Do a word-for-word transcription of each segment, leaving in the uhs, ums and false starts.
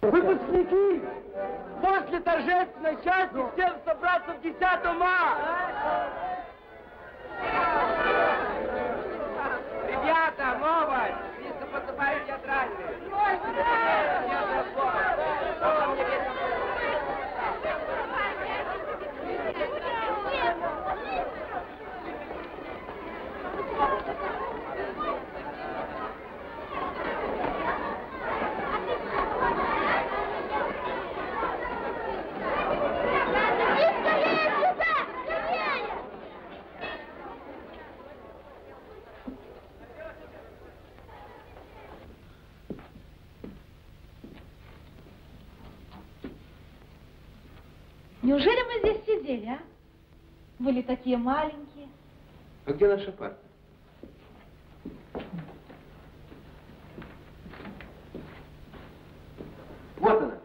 Выпускники! После торжественной части всем собраться в десятом А! Ребята, молодь! Близко поступают театральные. Неужели мы здесь сидели, а? Были такие маленькие. А где наша парта? Вот она.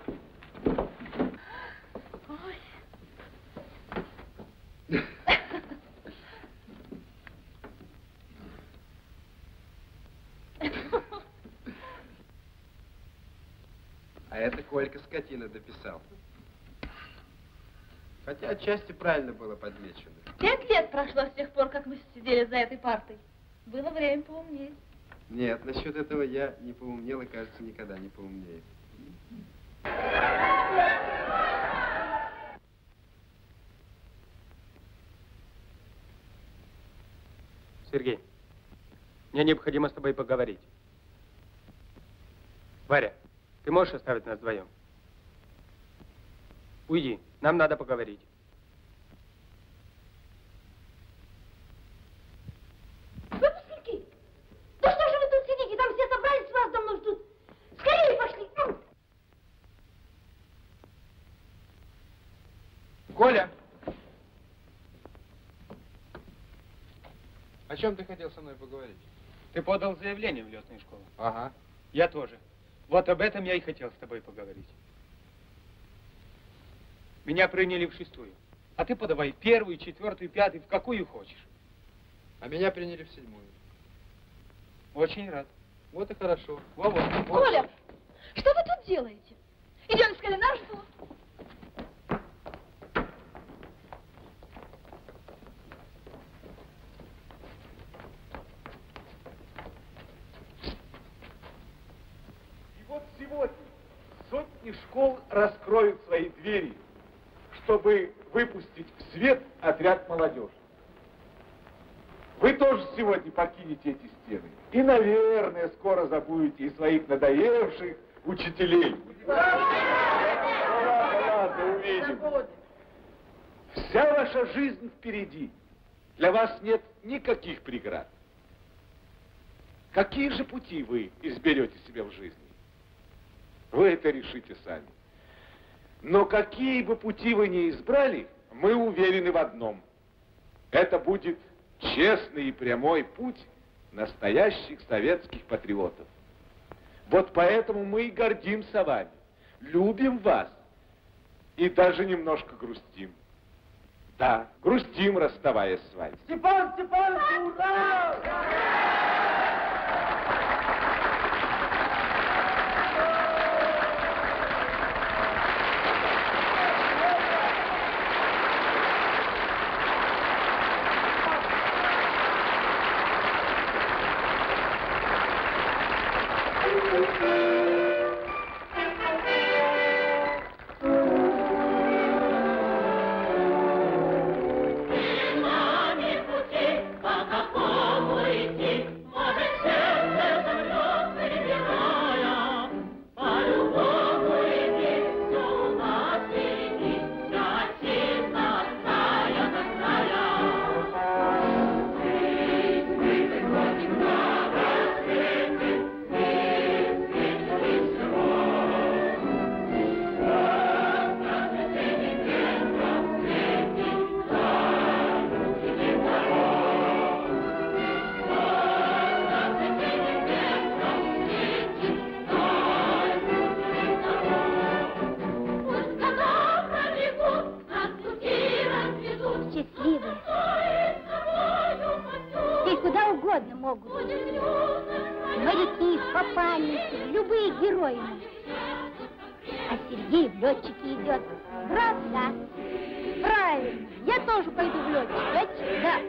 Ой. А это Колька скотина дописал. Хотя отчасти правильно было подмечено. Пять лет прошло с тех пор, как мы сидели за этой партой. Было время поумнеть. Нет, насчет этого я не поумнел и, кажется, никогда не поумнею. Сергей, мне необходимо с тобой поговорить. Варя, ты можешь оставить нас вдвоем? Уйди, нам надо поговорить. Выпускники! Да что же вы тут сидите? Там все собрались, вас давно ждут. Скорее пошли! Коля! О чем ты хотел со мной поговорить? Ты подал заявление в летную школу. Ага. Я тоже. Вот об этом я и хотел с тобой поговорить. Меня приняли в шестую. А ты подавай первую, четвертую, пятую, в какую хочешь. А меня приняли в седьмую. Очень рад. Вот и хорошо. Во-во. Коля, что вы тут делаете? Идем скорее на жду. И вот сегодня сотни школ раскроют свои двери, чтобы выпустить в свет отряд молодежи. Вы тоже сегодня покинете эти стены. И, наверное, скоро забудете и своих надоевших учителей. Ладно, ладно, увидим. Вся ваша жизнь впереди. Для вас нет никаких преград. Какие же пути вы изберете себе в жизни? Вы это решите сами. Но какие бы пути вы ни избрали, мы уверены в одном. Это будет честный и прямой путь настоящих советских патриотов. Вот поэтому мы и гордимся вами, любим вас и даже немножко грустим. Да, грустим, расставаясь с вами. Степан Степанович, ура! Моряки, попальники, любые герои. А Сергей в летчики идет. Брат, да. Правильно. Я тоже пойду в летчик. Летчик, да.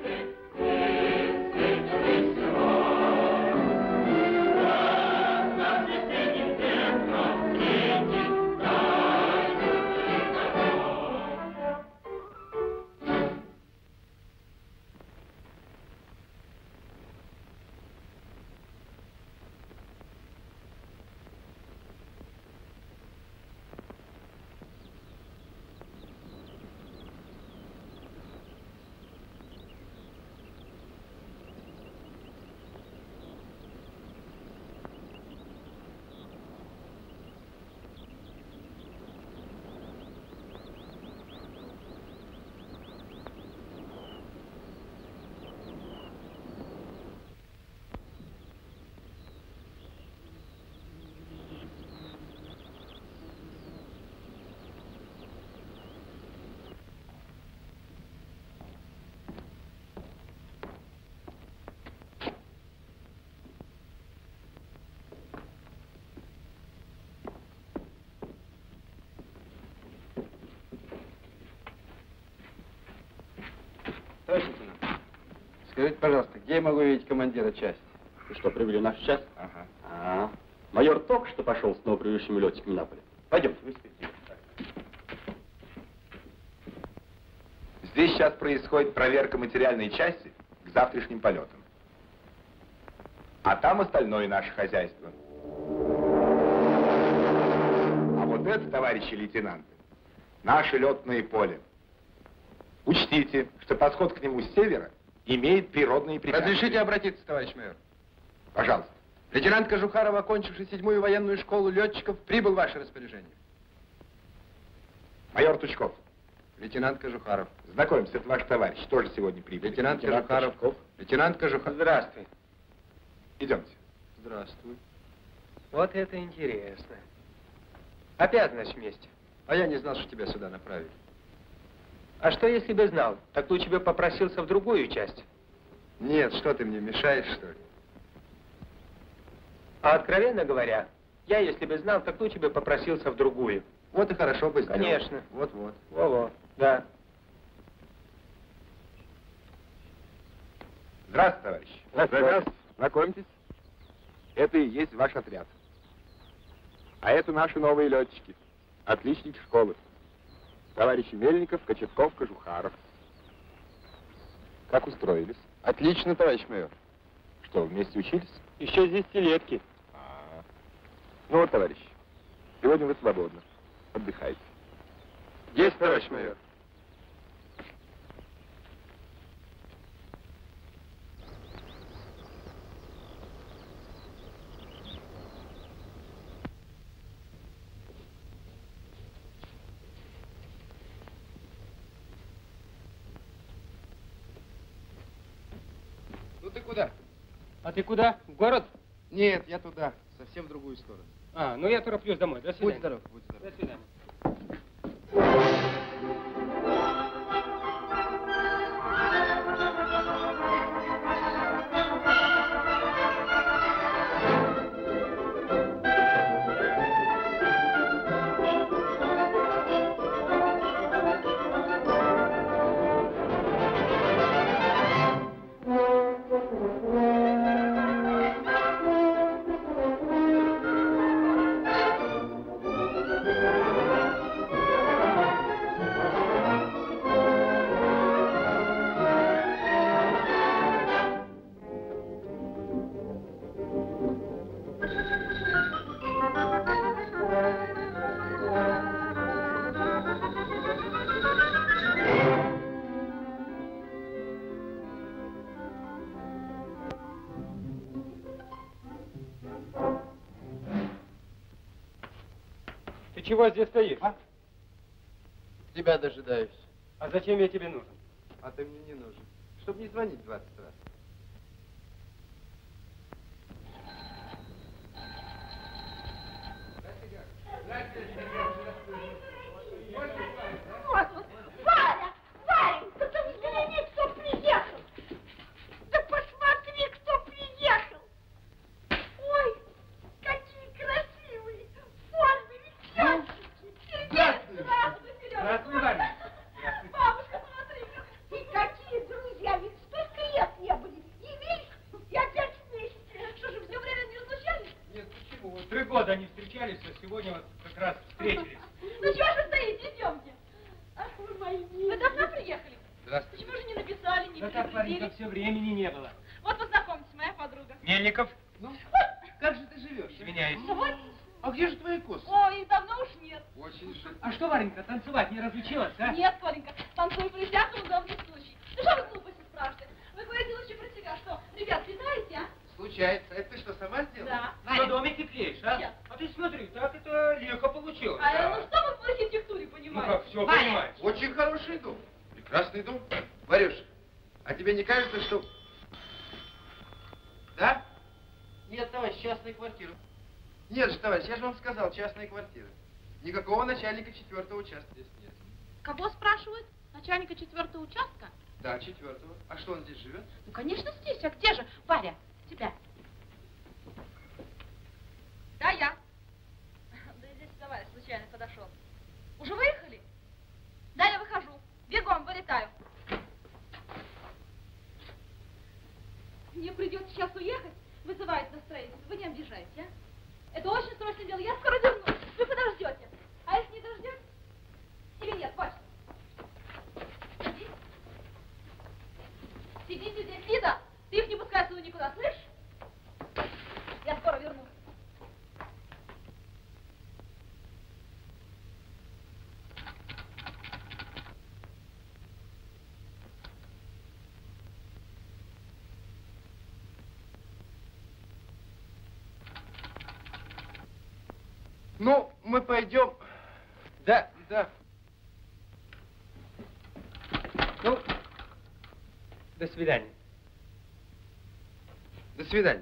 Товарищ лейтенант, скажите, пожалуйста, где я могу видеть командира части? Ты что, прибыли в нашу часть? Ага. А, майор только что пошел с новоприбывшими летчиками на поле. Пойдемте, выспите. Здесь сейчас происходит проверка материальной части к завтрашним полетам. А там остальное наше хозяйство. А вот это, товарищи лейтенанты, наше летное поле. Учтите, что подход к нему с севера имеет природные препятствия. Разрешите обратиться, товарищ майор? Пожалуйста. Лейтенант Кожухаров, окончивший седьмую военную школу летчиков, прибыл в ваше распоряжение. Майор Тучков. Лейтенант Кожухаров. Знакомимся, это ваш товарищ, тоже сегодня прибыл. Лейтенант Кожухаров. Лейтенант Кожухаров. Здравствуй. Идемте. Здравствуй. Вот это интересно. Опять, значит, вместе. А я не знал, что тебя сюда направили. А что, если бы знал? Так лучше бы попросился в другую часть. Нет, что ты мне мешаешь, что ли? А откровенно говоря, я, если бы знал, так лучше бы попросился в другую. Вот и хорошо бы сделал. Конечно. Вот-вот. Во-во, да. Здравствуйте, товарищ. Здравствуйте. Знакомьтесь. Это и есть ваш отряд. А это наши новые летчики. Отличники школы. Товарищи Мельников, Кочетков, Кожухаров. Как устроились? Отлично, товарищ майор. Что, вместе учились? Еще с десятилетки. А. Ну вот, товарищ, сегодня вы свободны. Отдыхайте. Есть, товарищ майор. Ну ты куда? А ты куда? В город? Нет, я туда, совсем в другую сторону. А, ну я тороплюсь домой. До свидания. Будь здоров, будь здоров. До свидания. Ты чего здесь стоишь? А? Тебя дожидаюсь. А зачем я тебе нужен? А ты мне не нужен. Чтобы не звонить двадцать раз. Вот, Варя, Варенька, ты взгляни, кто приехал. Да посмотри, кто приехал. Ой, какие красивые. В форме летят. три года они встречались, а сегодня вот как раз встретились. Ну чего же стоите, идемте. Ах, вы мои. Вы давно приехали? Здравствуйте. Почему же не написали, не Да так, Варенька, предупредили? все времени не было. Вот познакомьтесь, моя подруга. Мельников, Ну, как же ты живешь? извиняюсь. Ну вот. А где же твои косы? Ой, их давно уж нет. Очень жаль. А что, Варенька, танцевать не разучилась, а? Нет, Коленька, танцую при всяком удобном случае. Ну что вы глупости спрашиваете? Вы говорите лучше про себя. Что, ребят, летаете, а? Случается. Это ты что, сама сделала? Да. Что домики клеишь, а? Нет. А ты смотри, так это легко получилось. А да. ну что вы в архитектуре Ну понимаете? как, все Ваня. понимаешь. Очень хороший дом. Прекрасный дом. Варюш, а тебе не кажется, что... Да? Нет, товарищ, частная квартира. Нет же, товарищ, я же вам сказал, частная квартира. Никакого начальника четвертого участка здесь нет. Кого спрашивают? Начальника четвертого участка? Да, четвертого. А что, он здесь живет? Ну, конечно, здесь. А где же? Варя, тебя. Да, я. Да здесь товарищ случайно подошел. Уже выехали? Да, я выхожу. Бегом, вылетаю. Мне придется сейчас уехать. Вызывает на строительство. Вы не обижайте, а? Это очень срочное дело. Я скоро вернусь. Вы подождете. А если не дождетесь? Или нет, Вася? Сиди. Сидите здесь, Лиза. Ты их не пускай отсюда никуда, слышишь? Я скоро вернусь. Ну, мы пойдем. Да, да. Ну, до свидания. До свидания.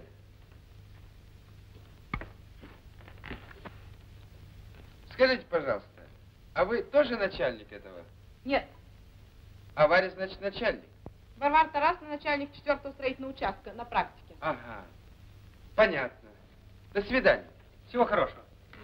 Скажите, пожалуйста, а вы тоже начальник этого? Нет. А Варя, значит, начальник? Варвара Тарасовна, начальник четвертого строительного участка на практике. Ага. Понятно. До свидания. Всего хорошего.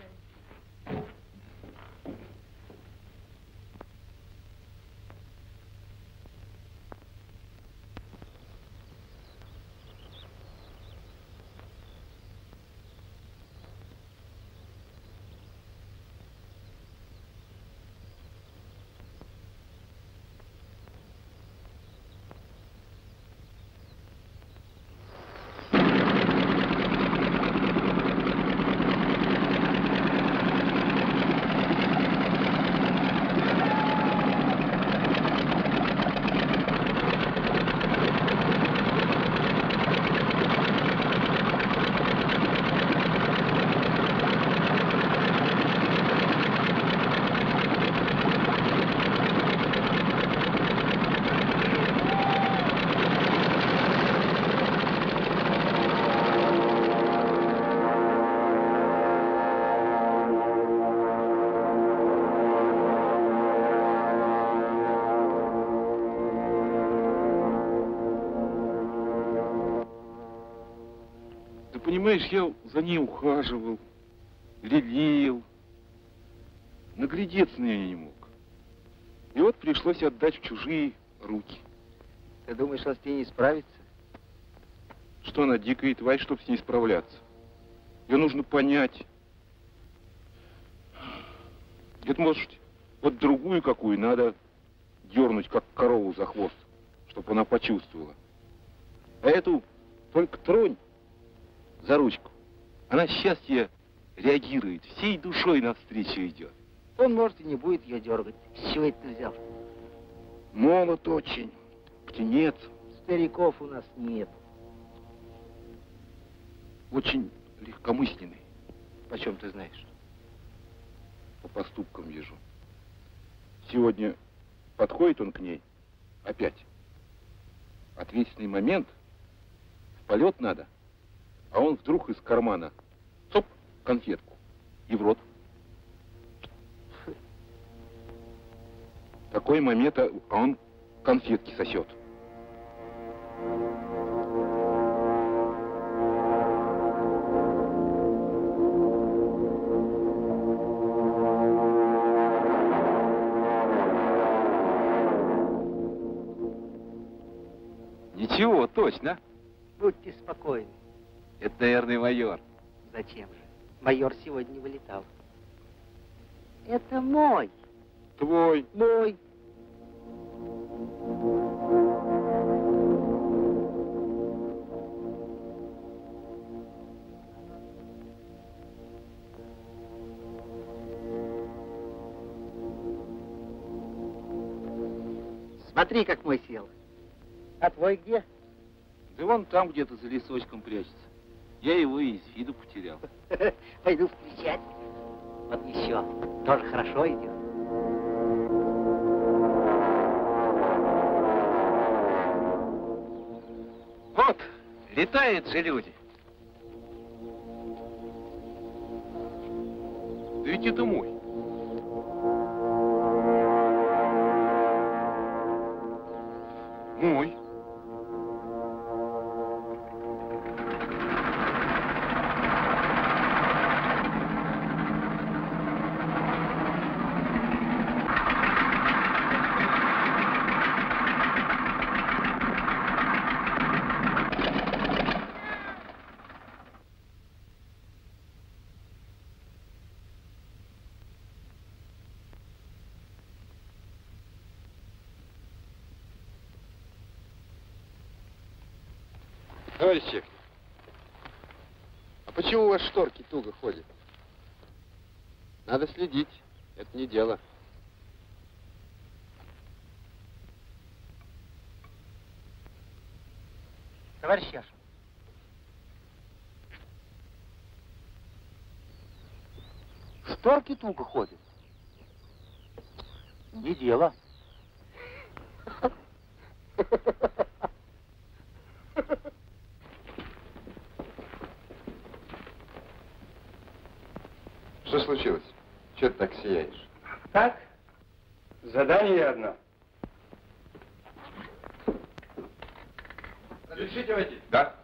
Понимаешь, я за ней ухаживал, лелеял, наглядеться на нее не мог. И вот пришлось отдать в чужие руки. Ты думаешь, что с ней не справиться? Что она дикая тварь, чтобы с ней справляться? Ее нужно понять. Это, может, вот другую какую надо дернуть, как корову за хвост, чтобы она почувствовала. А эту только тронь за ручку. Она счастье реагирует, всей душой навстречу идет. Он, может, и не будет ее дергать. С чего это ты взял? Молод очень, птенец. Стариков у нас нет. Очень легкомысленный. Почем ты знаешь? По поступкам вижу. Сегодня подходит он к ней, опять. Ответственный момент, в полет надо, а он вдруг из кармана, цоп, конфетку, и в рот. Такой момент, а он конфетки сосет. Ничего, точно. Будьте спокойны. Это, наверное, майор. Зачем же? Майор сегодня вылетал. Это мой. Твой. Мой. Смотри, как мой сел. А твой где? Да вон там где-то за лесочком прячется. Я его и из виду потерял. Пойду встречать. Вот еще. Тоже хорошо идет. Вот, летают же люди. Да ведь это мой. Мой. Товарищ Чехов, а почему у вас шторки туго ходят? Надо следить, это не дело. Товарищ Яшин. Шторки туго ходят. Не дело. Что случилось? Чего ты так сияешь? Так, задание одно. Разрешите войти? Да.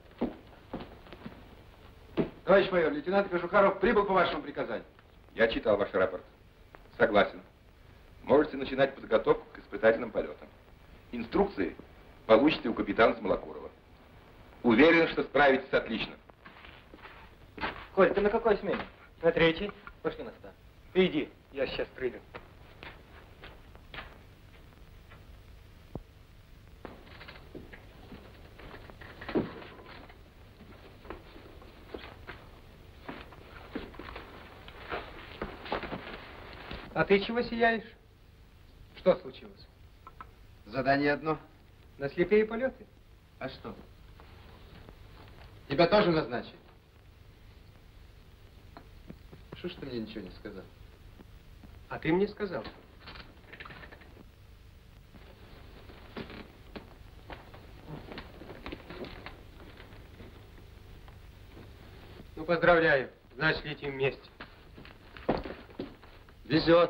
Товарищ майор, лейтенант Кожухаров прибыл по вашему приказанию. Я читал ваш рапорт. Согласен. Можете начинать подготовку к испытательным полетам. Инструкции получите у капитана Смолокурова. Уверен, что справитесь отлично. Коль, ты на какой смене? На третьей. Пошли на старт. Ты иди, я сейчас приду. А ты чего сияешь? Что случилось? Задание одно. На слепые полеты? А что? Тебя тоже назначили? Что ж ты мне ничего не сказал? А ты мне сказал. Ну, поздравляю. Значит, летим вместе. Везет.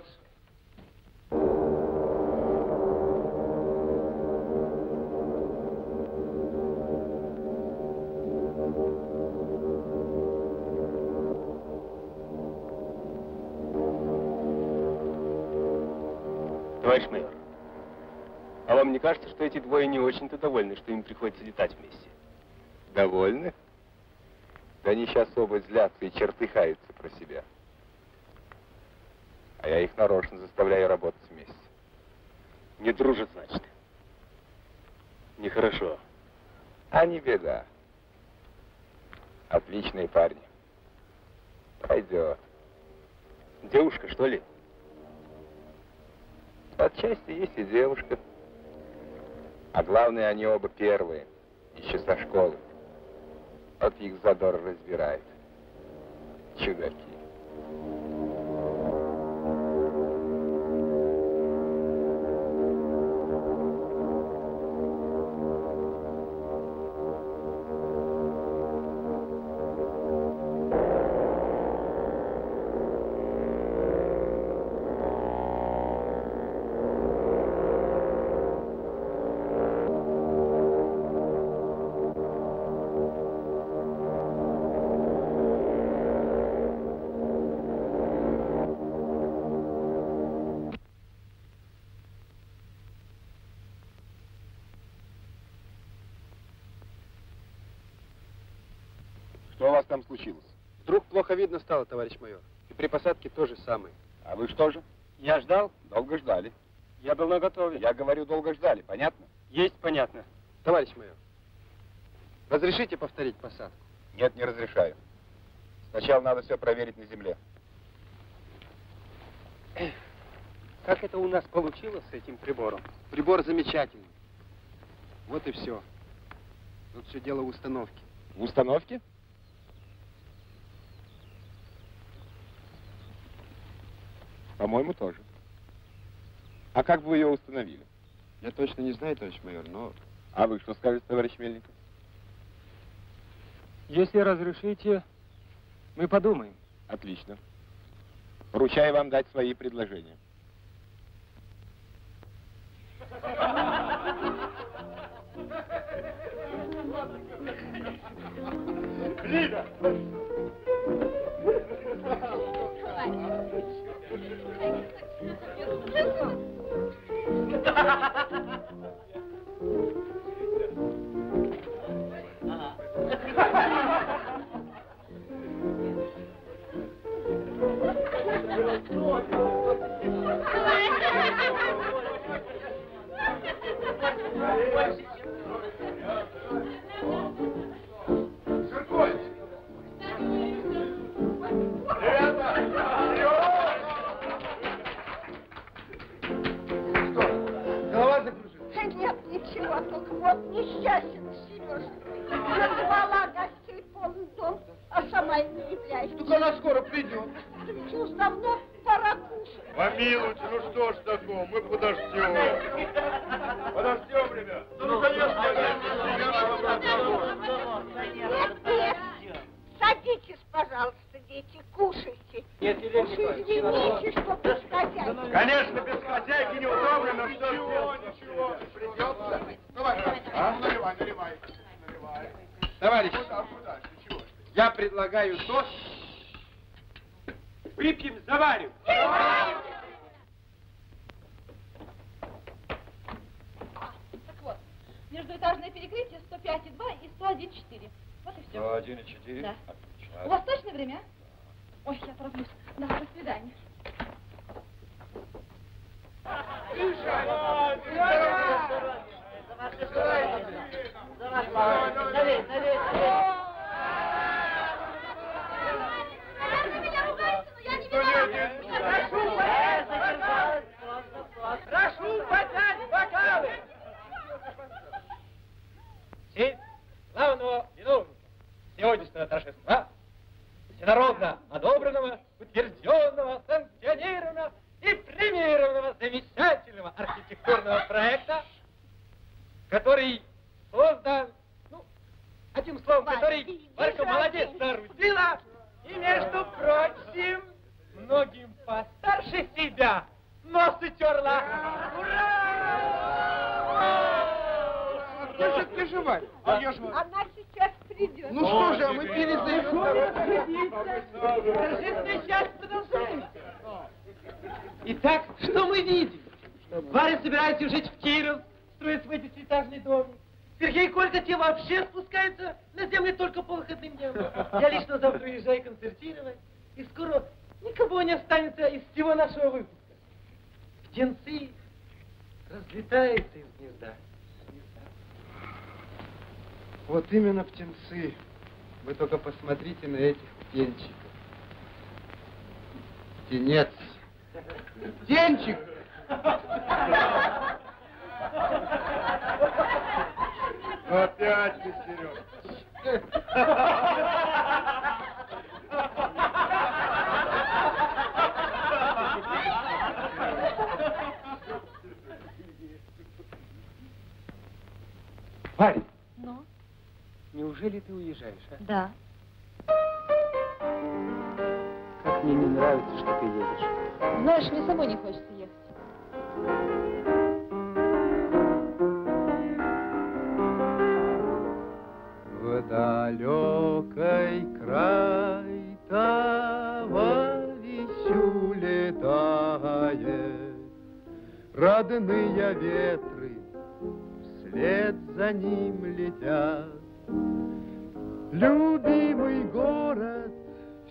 Товарищ майор, а вам не кажется, что эти двое не очень-то довольны, что им приходится летать вместе? Довольны? Да они сейчас оба злятся и чертыхаются про себя. А я их нарочно заставляю работать вместе. Не дружат, значит. Нехорошо. А не беда. Отличные парни. Пойдет. Девушка, что ли? Отчасти есть и девушка. А главное, они оба первые, еще со школы. Вот их задор разбирает. Чудаки. Что у вас там случилось? Вдруг плохо видно стало, товарищ майор. И при посадке то же самое. А вы что же? Я ждал. Долго ждали. Я был наготове. Я говорю, долго ждали, понятно? Есть понятно. Товарищ майор, разрешите повторить посадку? Нет, не разрешаю. Сначала надо все проверить на земле. Как это у нас получилось с этим прибором? Прибор замечательный. Вот и все. Тут все дело в установке. В установке? По-моему, тоже. А как бы вы ее установили? Я точно не знаю, товарищ майор, но... А вы что скажете, товарищ Мельников? Если разрешите, мы подумаем. Отлично. Поручаю вам дать свои предложения. Лида! Нет, ничего, только вот несчастен Сережа. Назвала гостей полный дом, а сама и не является. Так она скоро придет. Ведь уж давно пора кушать. Помилуйте, ну что ж такого, мы подождем. Подождем, ребят. Ну, конечно, Нет, нет. Садитесь, пожалуйста, дети, кушайте. Нет, Уж извините, что без хозяйки. Конечно, без хозяйки неудобно, но что ничего, ничего. Придется. Давай, а? Наливай, наливай. Наливай. Товарищ, Куда, куда? Чего? я предлагаю тост. Выпьем за Варю. Так вот, междуэтажное перекрытие сто пять и два и сто один и четыре. Вот и все. сто один и четыре? Да. Отлично. У вас точное время? Ой, я тороплюсь. Да, до свидания. Прошу поднять бокалы! Честь главного виновника сегодняшнего торжества, всенародно одобренного, утвержденного, санкционированного и премированного замечательного архитектурного проекта, который создан, ну, одним словом, который Варька молодец соорудила, и, между прочим, многим постарше себя нос утерла. Держи, держи, Варя. А я ж... Она сейчас придет. Ну что же, а мы пили за ее здоровье. Торжественная часть продолжается. Итак, что мы видим? Варя собирается жить в Киров, строит свой десятиэтажный дом. Сергей и Колька те вообще спускаются на землю только по выходным дням. Я лично завтра уезжаю концертировать, и скоро никого не останется из всего нашего выпуска. Птенцы разлетаются из гнезда. Вот именно птенцы. Вы только посмотрите на этих птенчиков. Птенец. Птенчик! Опять ты, Серега. Варя, Ну? неужели ты уезжаешь, а? Да. Как мне не нравится, что ты едешь. Знаешь, мне самой не хочется ехать. В далекой край товарищу летает, родные ветры вслед за ним летят. Любимый город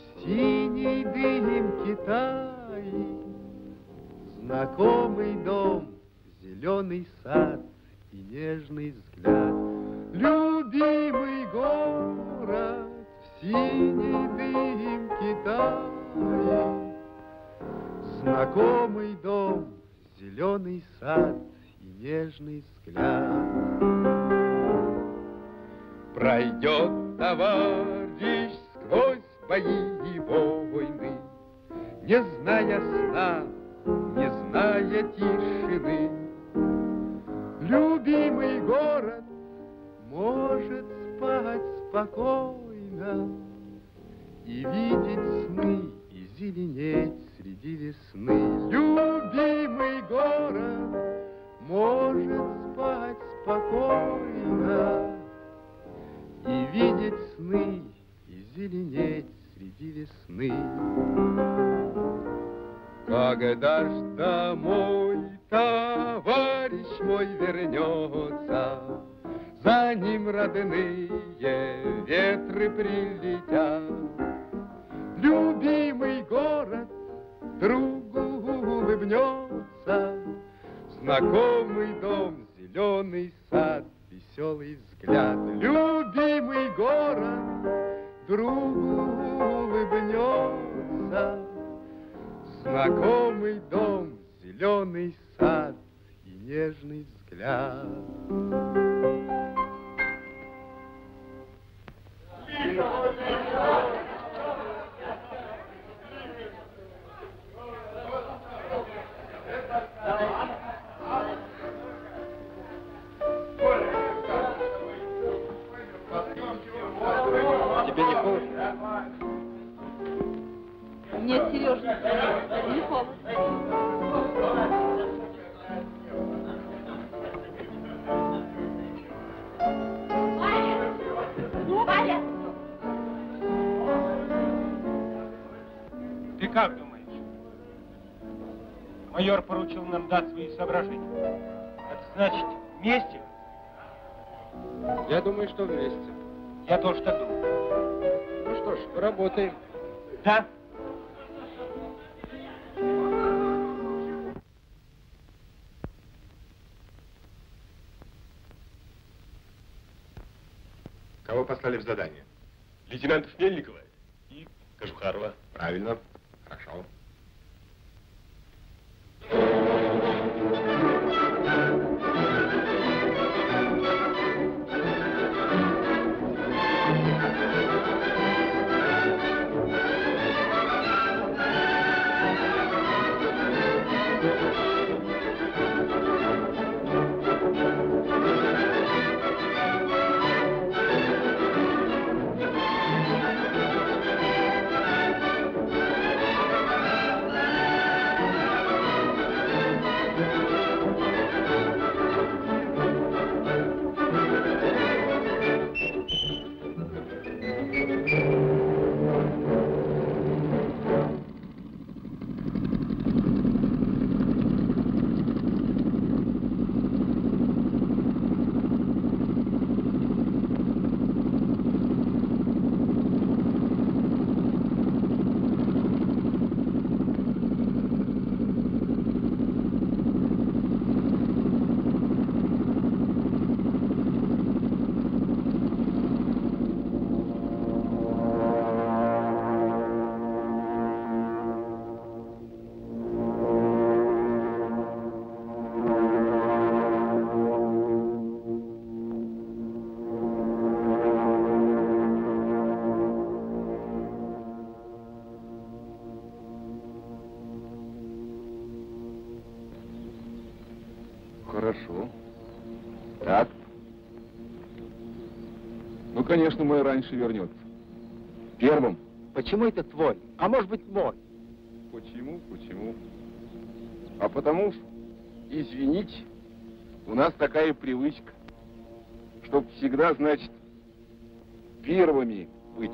синей дымки тает, знакомый дом, зеленый сад и нежный взгляд. Любимый город в синей дымке тает, знакомый дом, зеленый сад и нежный взгляд. Пройдет товарищ сквозь бои и войны, не зная сна, не зная тишины. Любимый город может спать спокойно и видеть сны, и зеленеть среди весны. Любимый город может спать спокойно и видеть сны, и зеленеть среди весны. Когда ж домой товарищ мой вернется, за ним родные ветры прилетят. Любимый город другу улыбнется, знакомый дом, зеленый сад, веселый взгляд. Любимый город другу улыбнется, знакомый дом, зеленый сад и нежный взгляд. Тебе не холодно? Нет, Сережа, не холодно. Варя! Ты как думаешь? Майор поручил нам дать свои соображения. Это значит, вместе? Я думаю, что вместе. Я тоже так думаю. Ну что ж, поработаем. Да? Кого послали в задание? Лейтенантов Мельникова и Кожухарова. Правильно. Хорошо. Хорошо. Так. Ну, конечно, мой раньше вернется. Первым. Почему это твой? А может быть мой? Почему? Почему? А потому что, извините, у нас такая привычка, чтоб всегда, значит, первыми быть.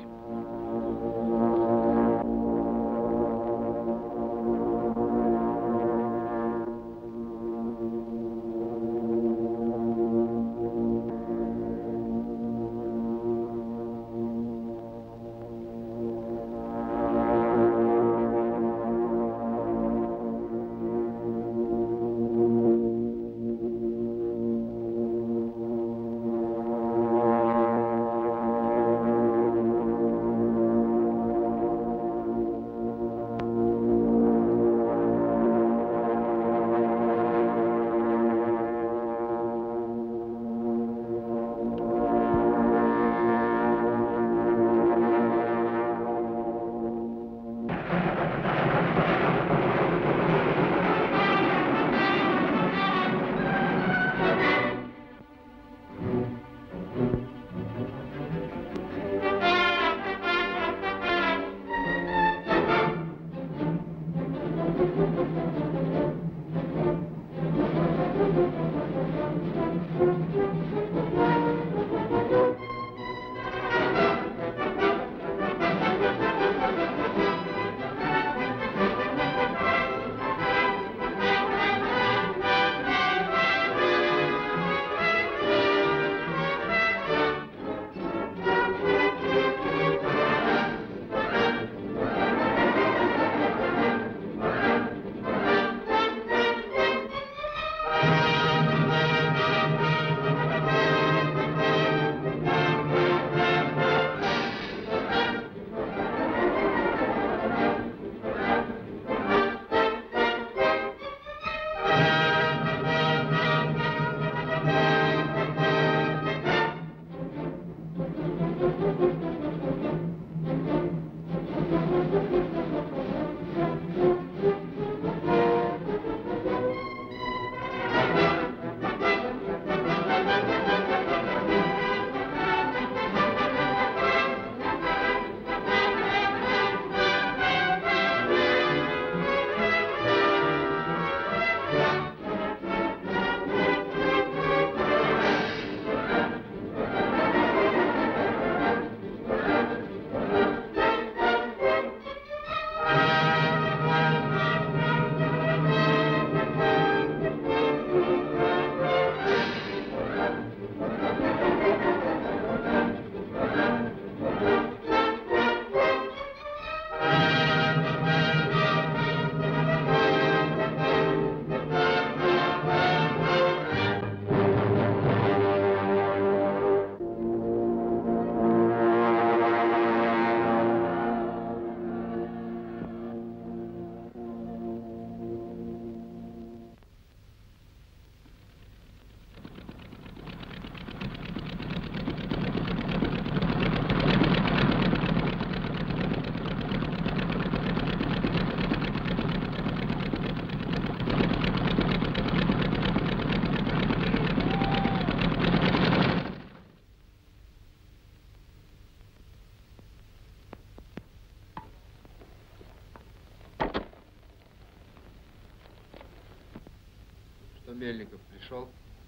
Что, Мельников пришел?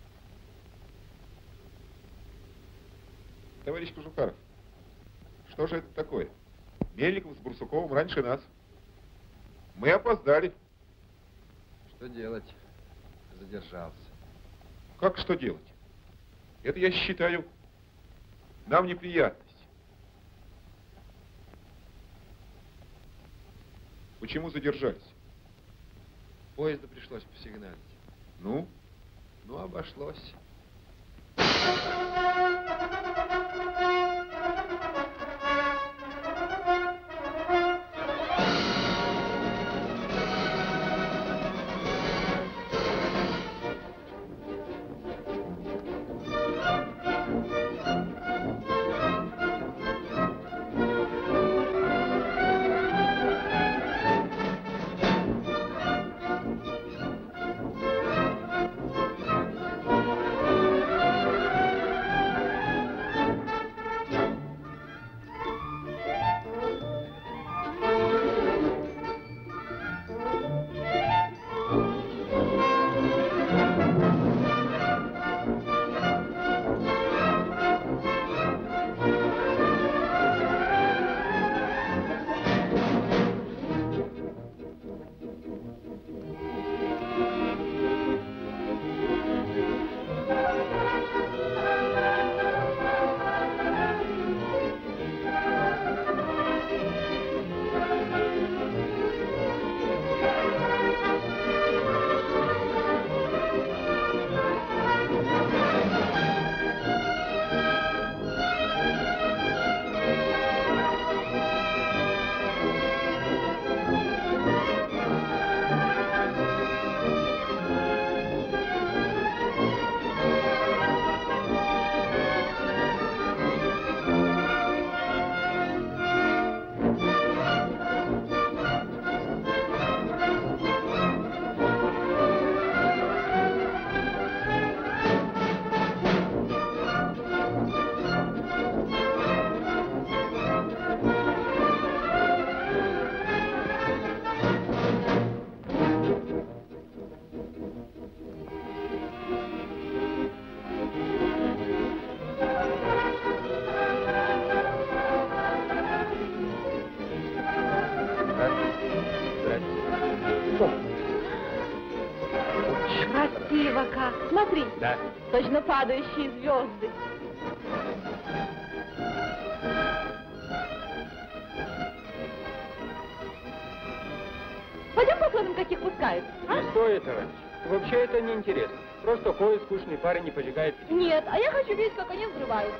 Товарищ Кожухаров, что же это такое? Мельников с Барсуковым раньше нас. Мы опоздали. Что делать? Задержался. Как что делать? Это, я считаю, нам неприятность. Почему задержались? Поезду пришлось посигналить. Ну? Ну, обошлось. Красиво как. Смотри. Да. Точно падающие звезды. Пойдем посмотрим, каких пускают. А? Не стоит, товарищ. Вообще это неинтересно. Просто ходят скучные пары, не пожигают. Нет, а я хочу видеть, как они взрываются.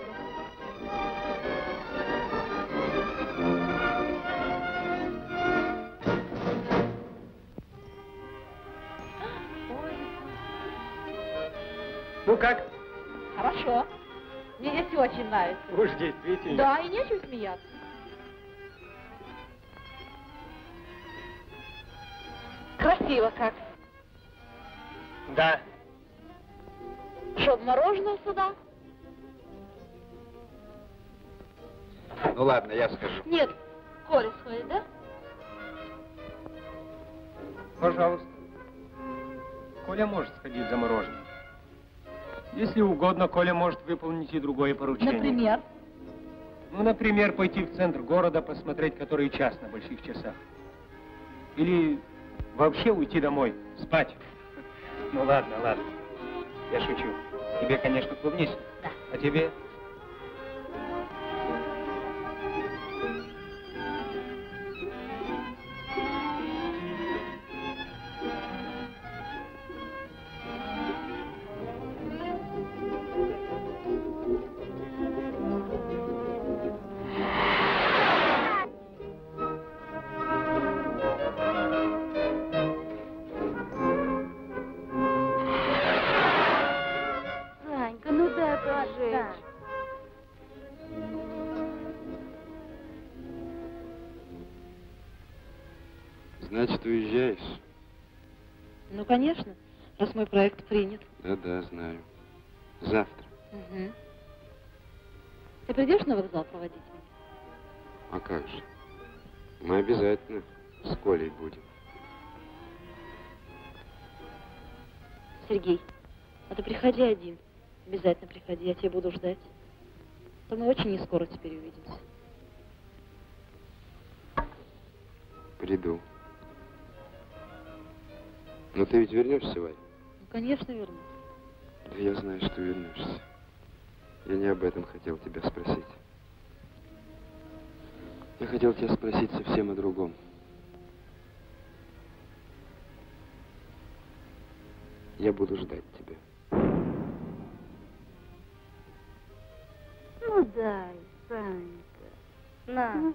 Ну как? Хорошо. Мне здесь очень нравится. Уж действительно. Да, и нечего смеяться. Красиво как. Да. Чтоб мороженое сюда? Ну ладно, я скажу. Нет, Коля сходит, да? Пожалуйста. Коля может сходить за мороженым. Если угодно, Коля может выполнить и другое поручение. Например? Ну, например, пойти в центр города, посмотреть, который час на больших часах. Или вообще уйти домой, спать. Ну, ладно, ладно. Я шучу. Тебе, конечно, клубничный. Да. А тебе? Значит, уезжаешь? Ну, конечно, раз мой проект принят. Да-да, знаю. Завтра. Угу. Ты придешь на вокзал проводить меня? А как же? Мы обязательно с Колей будем. Сергей, а ты приходи один. Обязательно приходи, я тебя буду ждать. То мы очень не скоро теперь увидимся. Приду. Но ты ведь вернешься, Варя? Ну, конечно, вернусь. Да я знаю, что вернешься. Я не об этом хотел тебя спросить. Я хотел тебя спросить совсем о другом. Я буду ждать тебя. Ну дай, Санька. На.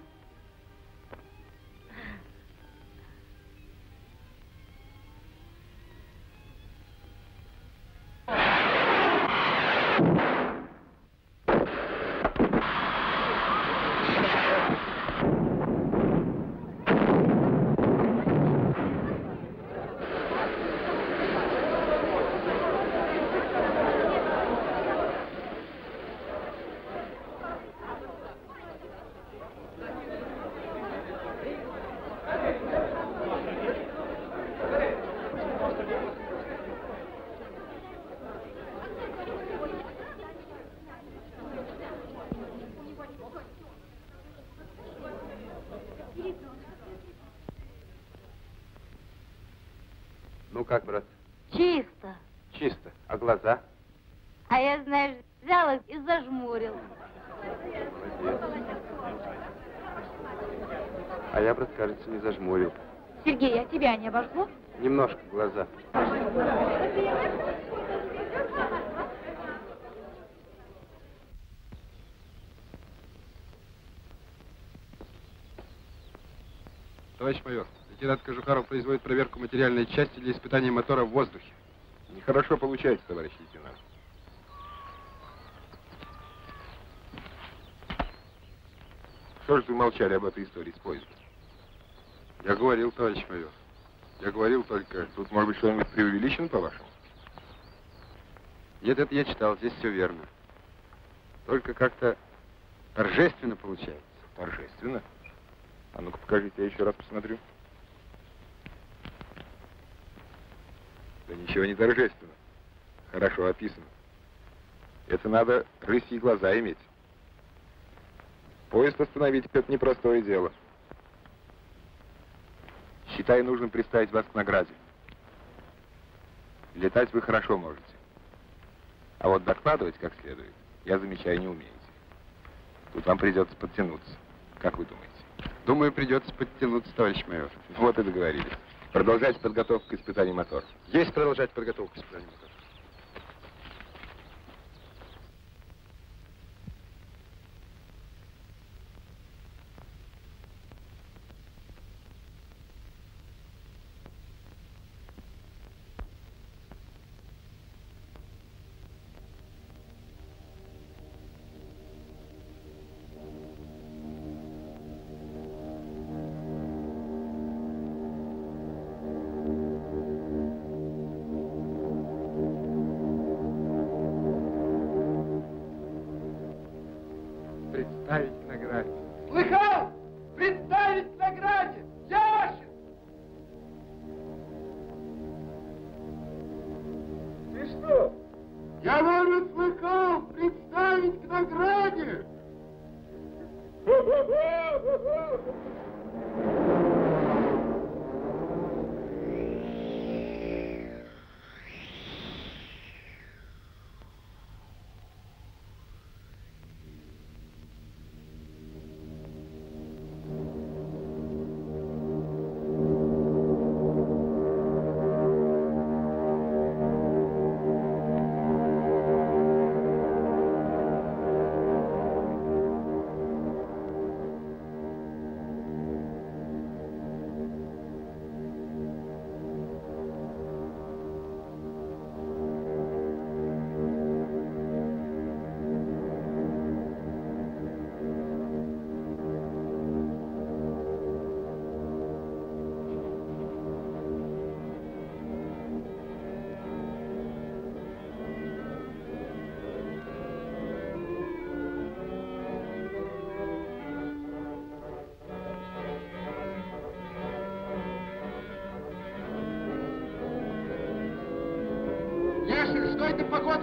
Ну как, брат? Чисто. Чисто. А глаза? А я, знаешь, взял их и зажмурил. А я, брат, кажется, не зажмурил. Сергей, а тебя не обожгло? Немножко глаза. Товарищ майор, лейтенант Кожухаров производит проверку материальной части для испытания мотора в воздухе. Нехорошо получается, товарищ лейтенант. Что же вы молчали об этой истории с поездом? Я говорил, товарищ майор. Я говорил только... Тут, может быть, что-нибудь преувеличено, по-вашему? Нет, это я читал, здесь все верно. Только как-то торжественно получается. Торжественно? А ну-ка покажите, я еще раз посмотрю. Да ничего не торжественно. Хорошо описано. Это надо рысьи глаза иметь. Поезд остановить — это непростое дело. Считаю, нужно представить вас к награде. Летать вы хорошо можете. А вот докладывать как следует, я замечаю, не умеете. Тут вам придется подтянуться. Как вы думаете? Думаю, придется подтянуться, товарищ майор. Вот и договорились. Продолжайте подготовку к испытанию мотора. Есть продолжать подготовку к испытанию мотора.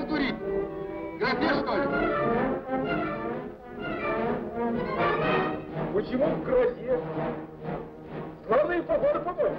дурить? Графе, что ли? Почему в грозе? Главное, погода помочь.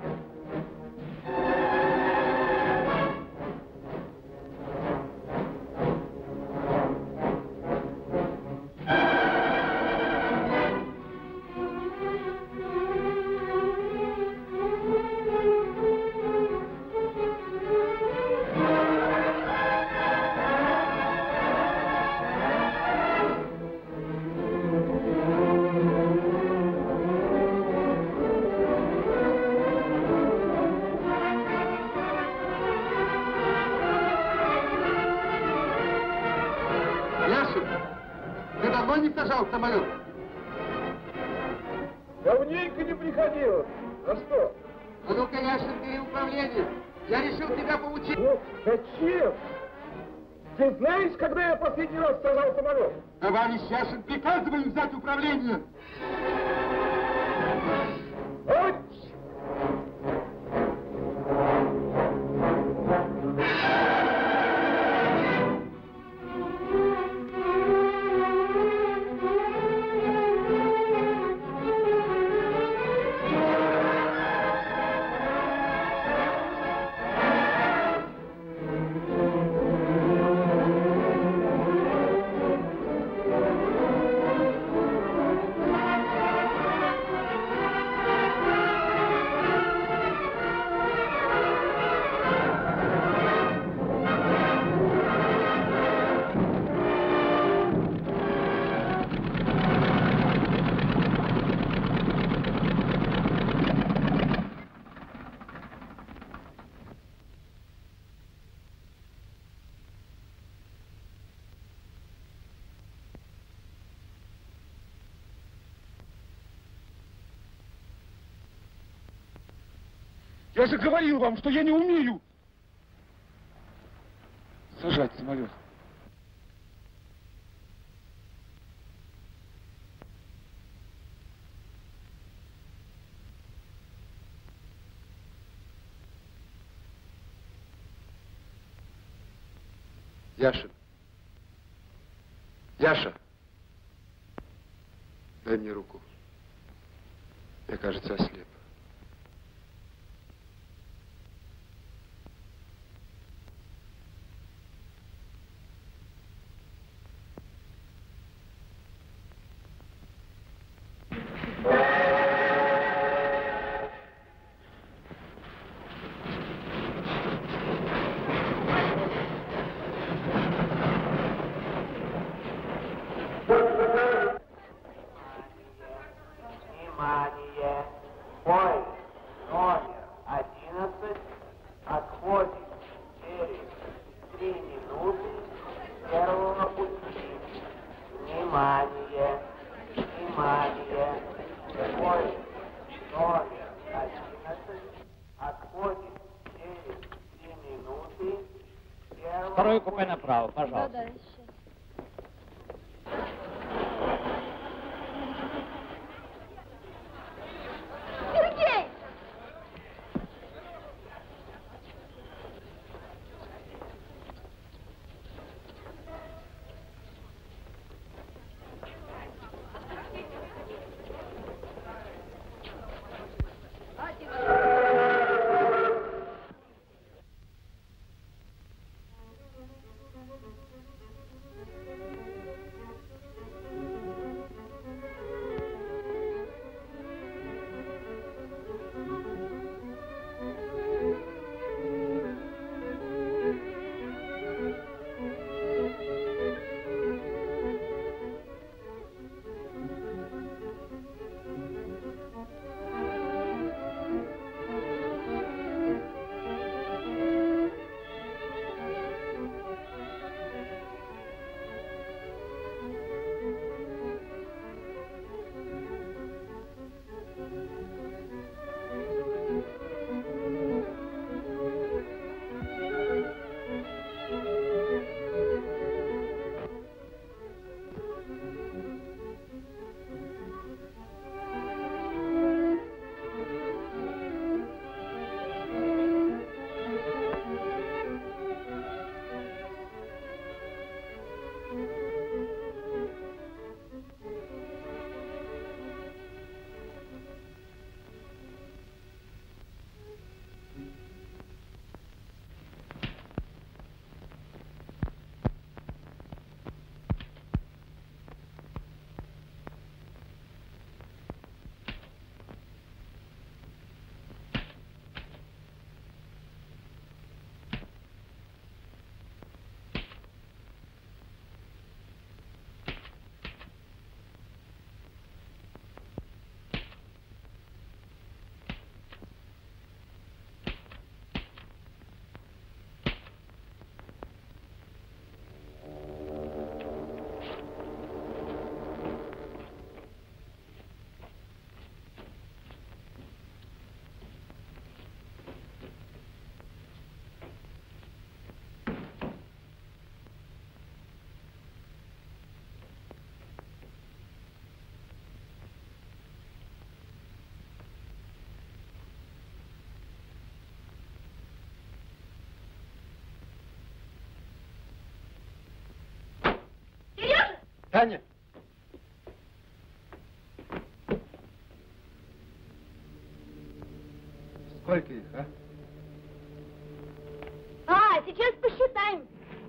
В самолет. Давненько не приходилось. А что? А ну-ка, Яшин, бери управление. Я решил тебя поучить. Ну, зачем? Ты знаешь, когда я последний раз сажал самолет? Товарищ Яшин, приказываю взять управление. Ой! Я же говорил вам, что я не умею сажать самолет. Яша. Яша. Дай мне руку. Я, кажется, ослеп. Второе купе направо, пожалуйста. Да, да, сейчас. Сергей! Таня! Сколько их, а? А, сейчас посчитаем.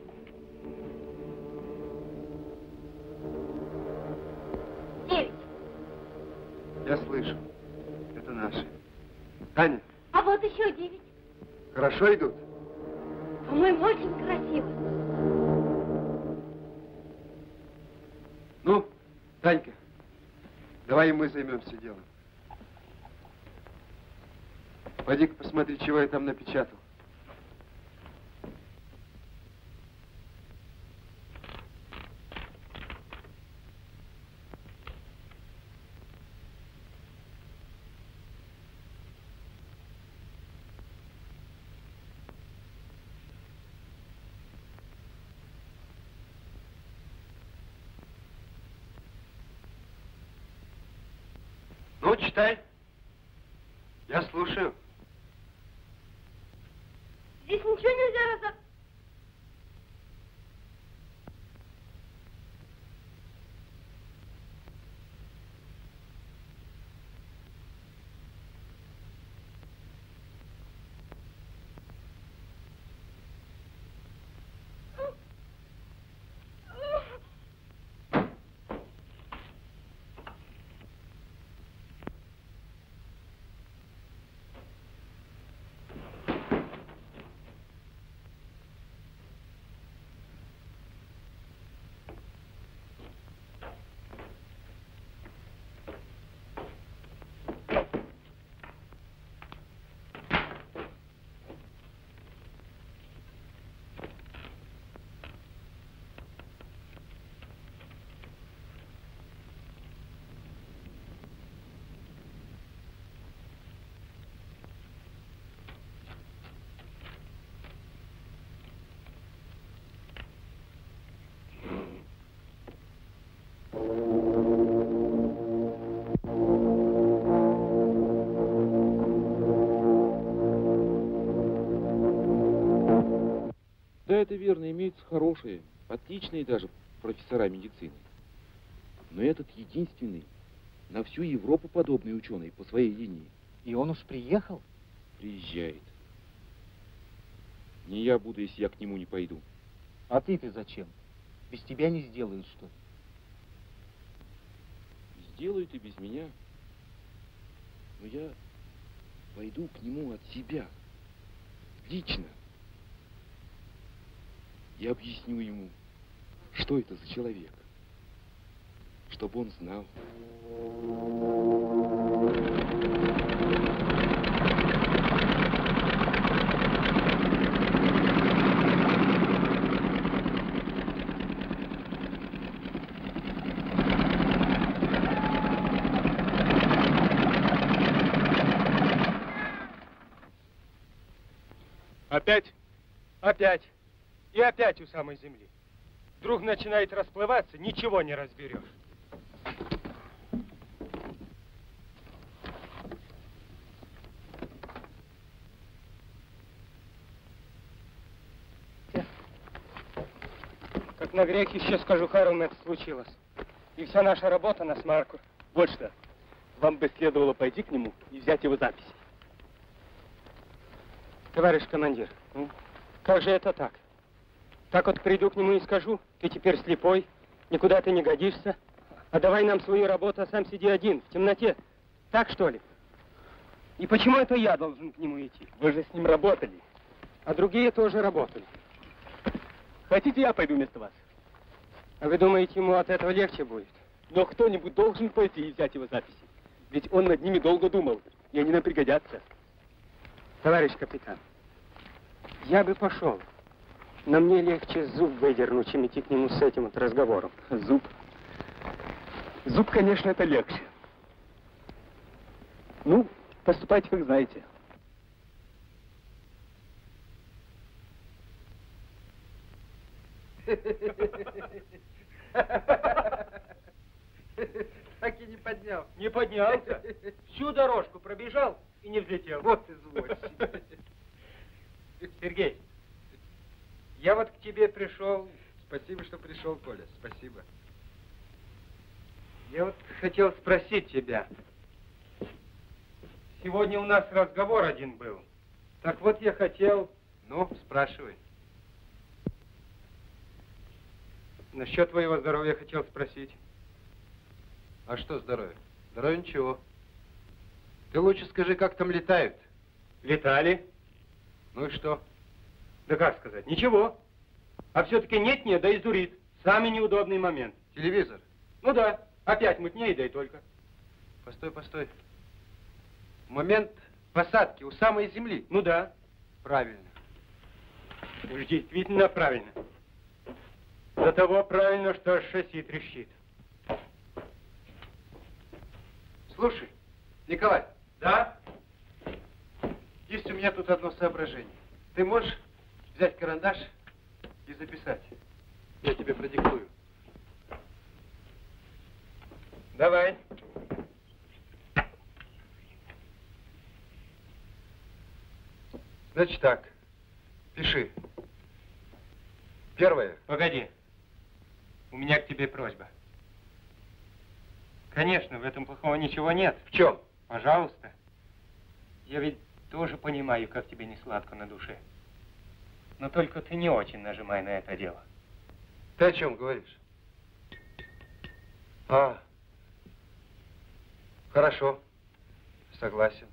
Девять. Я слышу. Это наши. Таня, А вот еще девять. хорошо идут? По-моему, очень красиво. Ну, Танька, давай и мы займемся делом. Пойди-ка посмотри, чего я там напечатал. Ну, читай. Я слушаю. Здесь ничего нельзя разобрать. Да, это верно, имеются хорошие, отличные даже профессора медицины. Но этот единственный, на всю Европу подобный ученый по своей линии. И он уж приехал? Приезжает. Не я буду, если я к нему не пойду. А ты-то зачем? Без тебя не сделают, что ли? Сделают и без меня. Но я пойду к нему от себя. Лично. Я объясню ему, что это за человек. Чтобы он знал. Опять? Опять. И опять у самой земли. Вдруг начинает расплываться, ничего не разберешь. Как на грех еще скажу, Харум, это случилось. И вся наша работа на смарку. Вот что. Вам бы следовало пойти к нему и взять его записи. Товарищ командир, ну, как же это так? Так вот приду к нему и скажу, ты теперь слепой, никуда ты не годишься, а давай нам свою работу, а сам сиди один, в темноте. Так, что ли? И почему это я должен к нему идти? Вы же с ним работали. А другие тоже работали. Хотите, я пойду вместо вас? А вы думаете, ему от этого легче будет? Но кто-нибудь должен пойти и взять его записи. Ведь он над ними долго думал, и они нам пригодятся. Товарищ капитан, я бы пошел. Но мне легче зуб выдернуть, чем идти к нему с этим вот разговором. Зуб? Зуб, конечно, это легче. Ну, поступайте, как знаете. Так и не поднял. Не поднялся. Всю дорожку пробежал и не взлетел. Вот извозчик. Сергей, я вот к тебе пришел. Спасибо, что пришел, Коля. Спасибо. Я вот хотел спросить тебя. Сегодня у нас разговор один был. Так вот я хотел... Ну, спрашивай. Насчет твоего здоровья хотел спросить. А что здоровье? Здоровье ничего. Ты лучше скажи, как там летают. Летали. Ну и что? Да как сказать? Ничего. А все-таки нет-нет, да издурит. Самый неудобный момент. Телевизор? Ну да. Опять мутнее, да и только. Постой, постой. Момент посадки у самой земли. Ну да. Правильно. Уж действительно правильно. До того правильно, что шасси трещит. Слушай, Николай. Да? Есть у меня тут одно соображение. Ты можешь взять карандаш и записать? Я тебе продиктую. Давай. Значит так, пиши. Первое. Погоди. У меня к тебе просьба. Конечно, в этом плохого ничего нет. В чем? Пожалуйста. Я ведь тоже понимаю, как тебе не сладко на душе. Но только ты не очень нажимай на это дело. Ты о чем говоришь? А, хорошо. Согласен.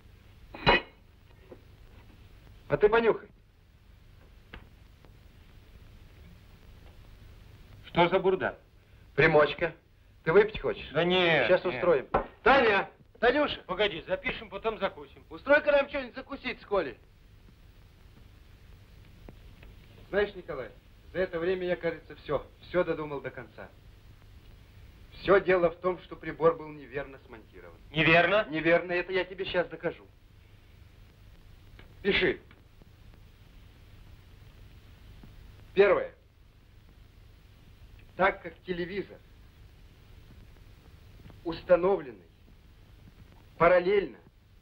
А ты понюхай. Что за бурда? Примочка. Ты выпить хочешь? Да нет. Сейчас нет. устроим. Таня! Танюша! Погоди, запишем, потом закусим. Устрой-ка нам что-нибудь закусить с Колей. Знаешь, Николай, за это время я, кажется, все, все додумал до конца. Все дело в том, что прибор был неверно смонтирован. Неверно? Неверно, это я тебе сейчас докажу. Пиши. Первое. Так как телевизор установленный параллельно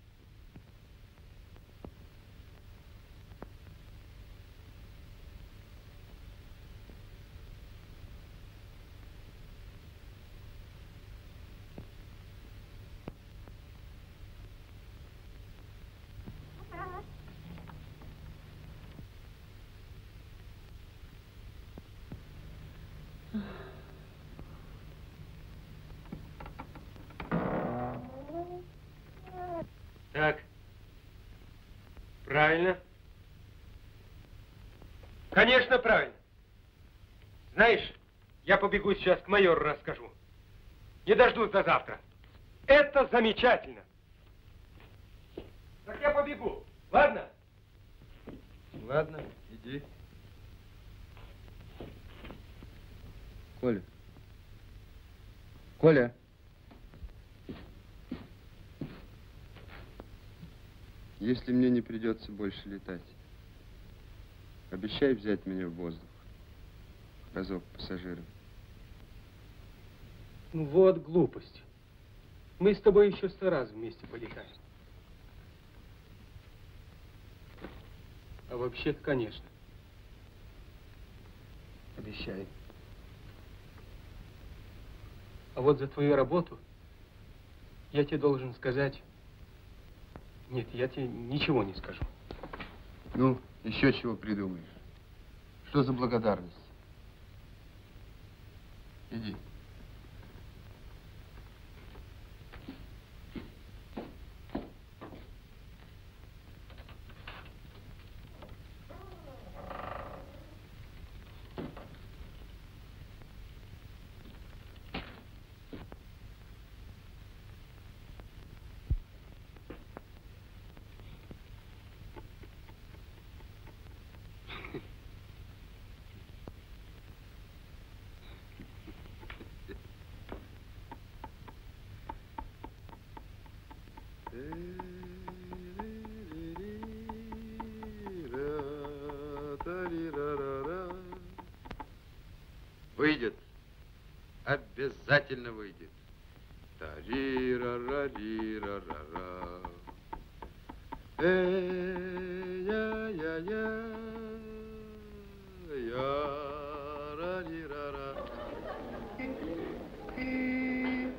Так. Правильно. Конечно, правильно. Знаешь, я побегу сейчас к майору расскажу. Не дождусь до завтра. Это замечательно. Так я побегу. Ладно? Ладно, иди. Коля. Коля. Если мне не придется больше летать, обещай взять меня в воздух. Разок пассажиром. Ну вот глупость. Мы с тобой еще сто раз вместе полетаем. А вообще-то, конечно. Обещаю. А вот за твою работу я тебе должен сказать... Нет, я тебе ничего не скажу. Ну, еще чего придумаешь? Что за благодарность? Иди. Выйдет. Обязательно выйдет. Та-ри-ра-ра-ри-ра-ра-ра. Э-я-я-я. Я-ра-ри-ра-ра.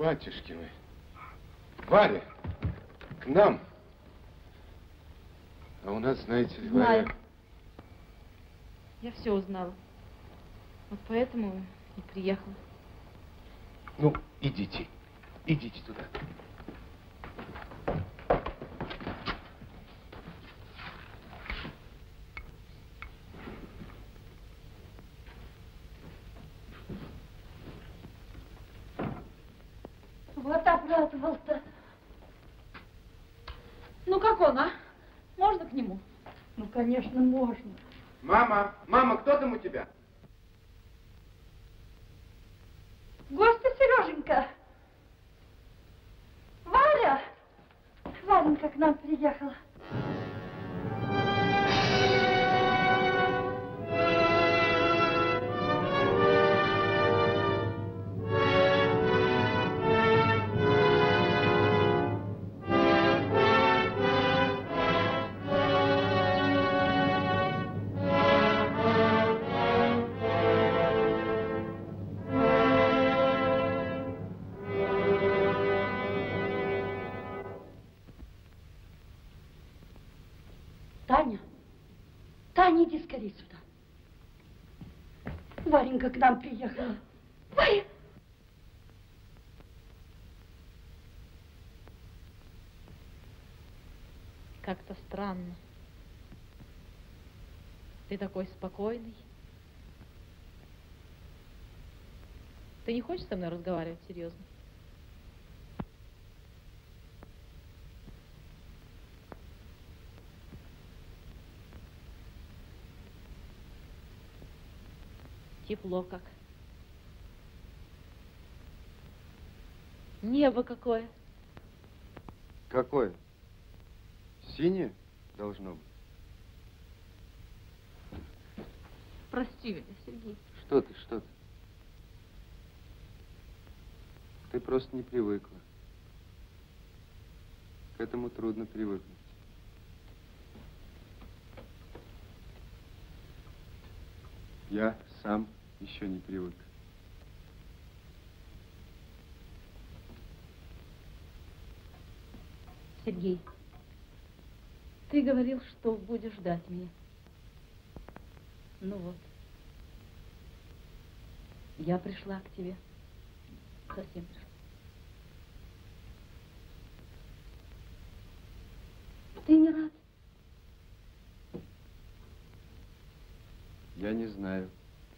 Батюшки вы. Варя, к нам. А у нас, знаете ли, Знаю. Варя... Я все узнала. Вот поэтому и приехала. Ну, идите. Идите туда. Вот обрадовался. Ну как он, а? Можно к нему? Ну, конечно, можно. Мама, мама, кто там у тебя? Гости, Сереженька. Варя. Варенька к нам приехала. Таня, Таня, иди скорее сюда. Варенька к нам приехала. Варя! Как-то странно. Ты такой спокойный. Ты не хочешь со мной разговаривать серьезно? Тепло как. Небо какое. Какое? Синее должно быть. Прости меня, Сергей. Что ты, что ты? Ты просто не привыкла. К этому трудно привыкнуть. Я сам еще не привык. Сергей, ты говорил, что будешь ждать меня. Ну вот. Я пришла к тебе. Совсем пришла. Ты не рад? Я не знаю.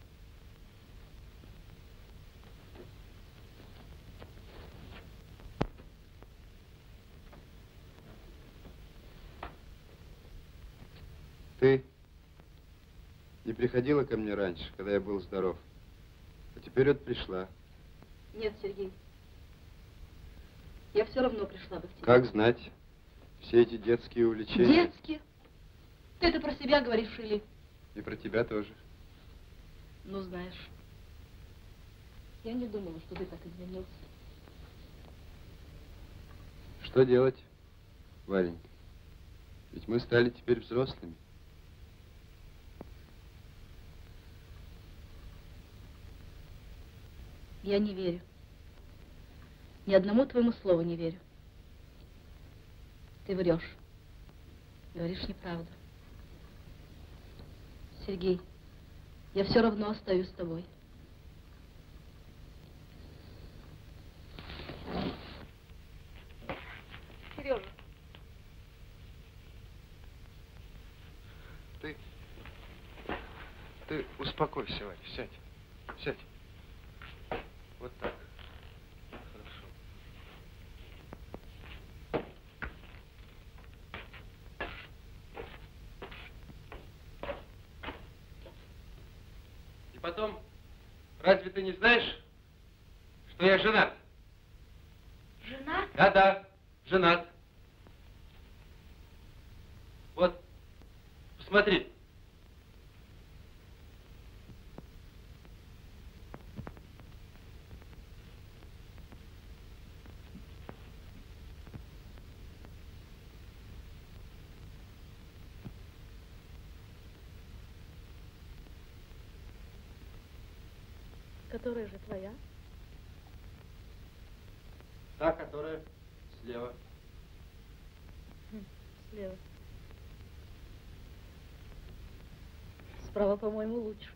Ты не приходила ко мне раньше, когда я был здоров. А теперь вот пришла. Нет, Сергей. Я все равно пришла бы к тебе. Как знать? Все эти детские увлечения. Детские? Ты это про себя говоришь или? И про тебя тоже. Ну, знаешь, я не думала, что ты так изменился. Что делать, Варенька? Ведь мы стали теперь взрослыми. Я не верю. Ни одному твоему слову не верю. Ты врешь. Говоришь неправду. Сергей, я все равно остаюсь с тобой. Сережа. Ты, ты успокойся, Варя, сядь, сядь. Вот так. Хорошо. И потом, разве ты не знаешь, что я женат? Женат? Да-да, женат. Вот, посмотри. Которая же твоя? Та, которая слева. Слева. Справа, по-моему, лучше.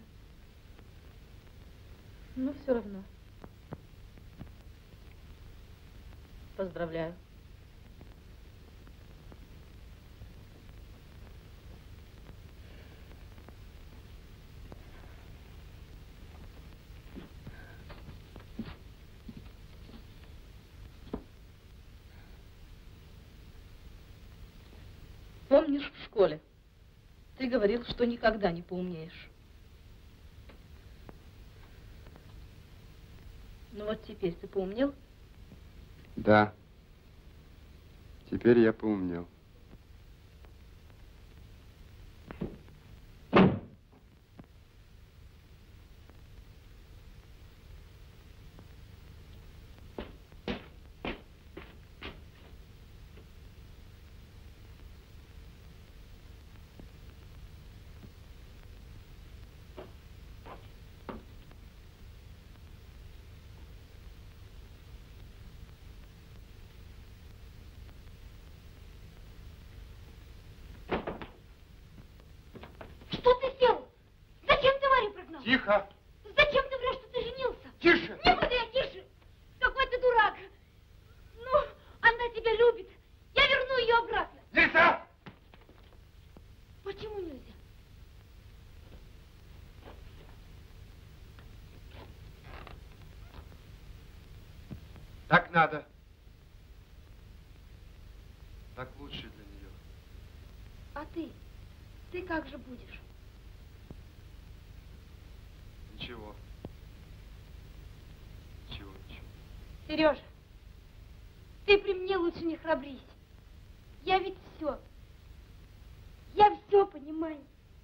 Но все равно. Поздравляю. Помнишь, в школе ты говорил, что никогда не поумнеешь? Ну вот теперь ты поумнел? Да. Теперь я поумнел. Что ты сделал? Зачем ты Варю прогнал? Тихо! Зачем ты врешь, что ты женился? Тише! Не буду я тише! Какой ты дурак! Ну, она тебя любит. Я верну ее обратно. Нельзя! Почему нельзя? Так надо. Так лучше для нее. А ты? Ты как же будешь? Ничего. Ничего, ничего. Сережа, ты при мне лучше не храбрись. Я ведь все. Я все понимаю.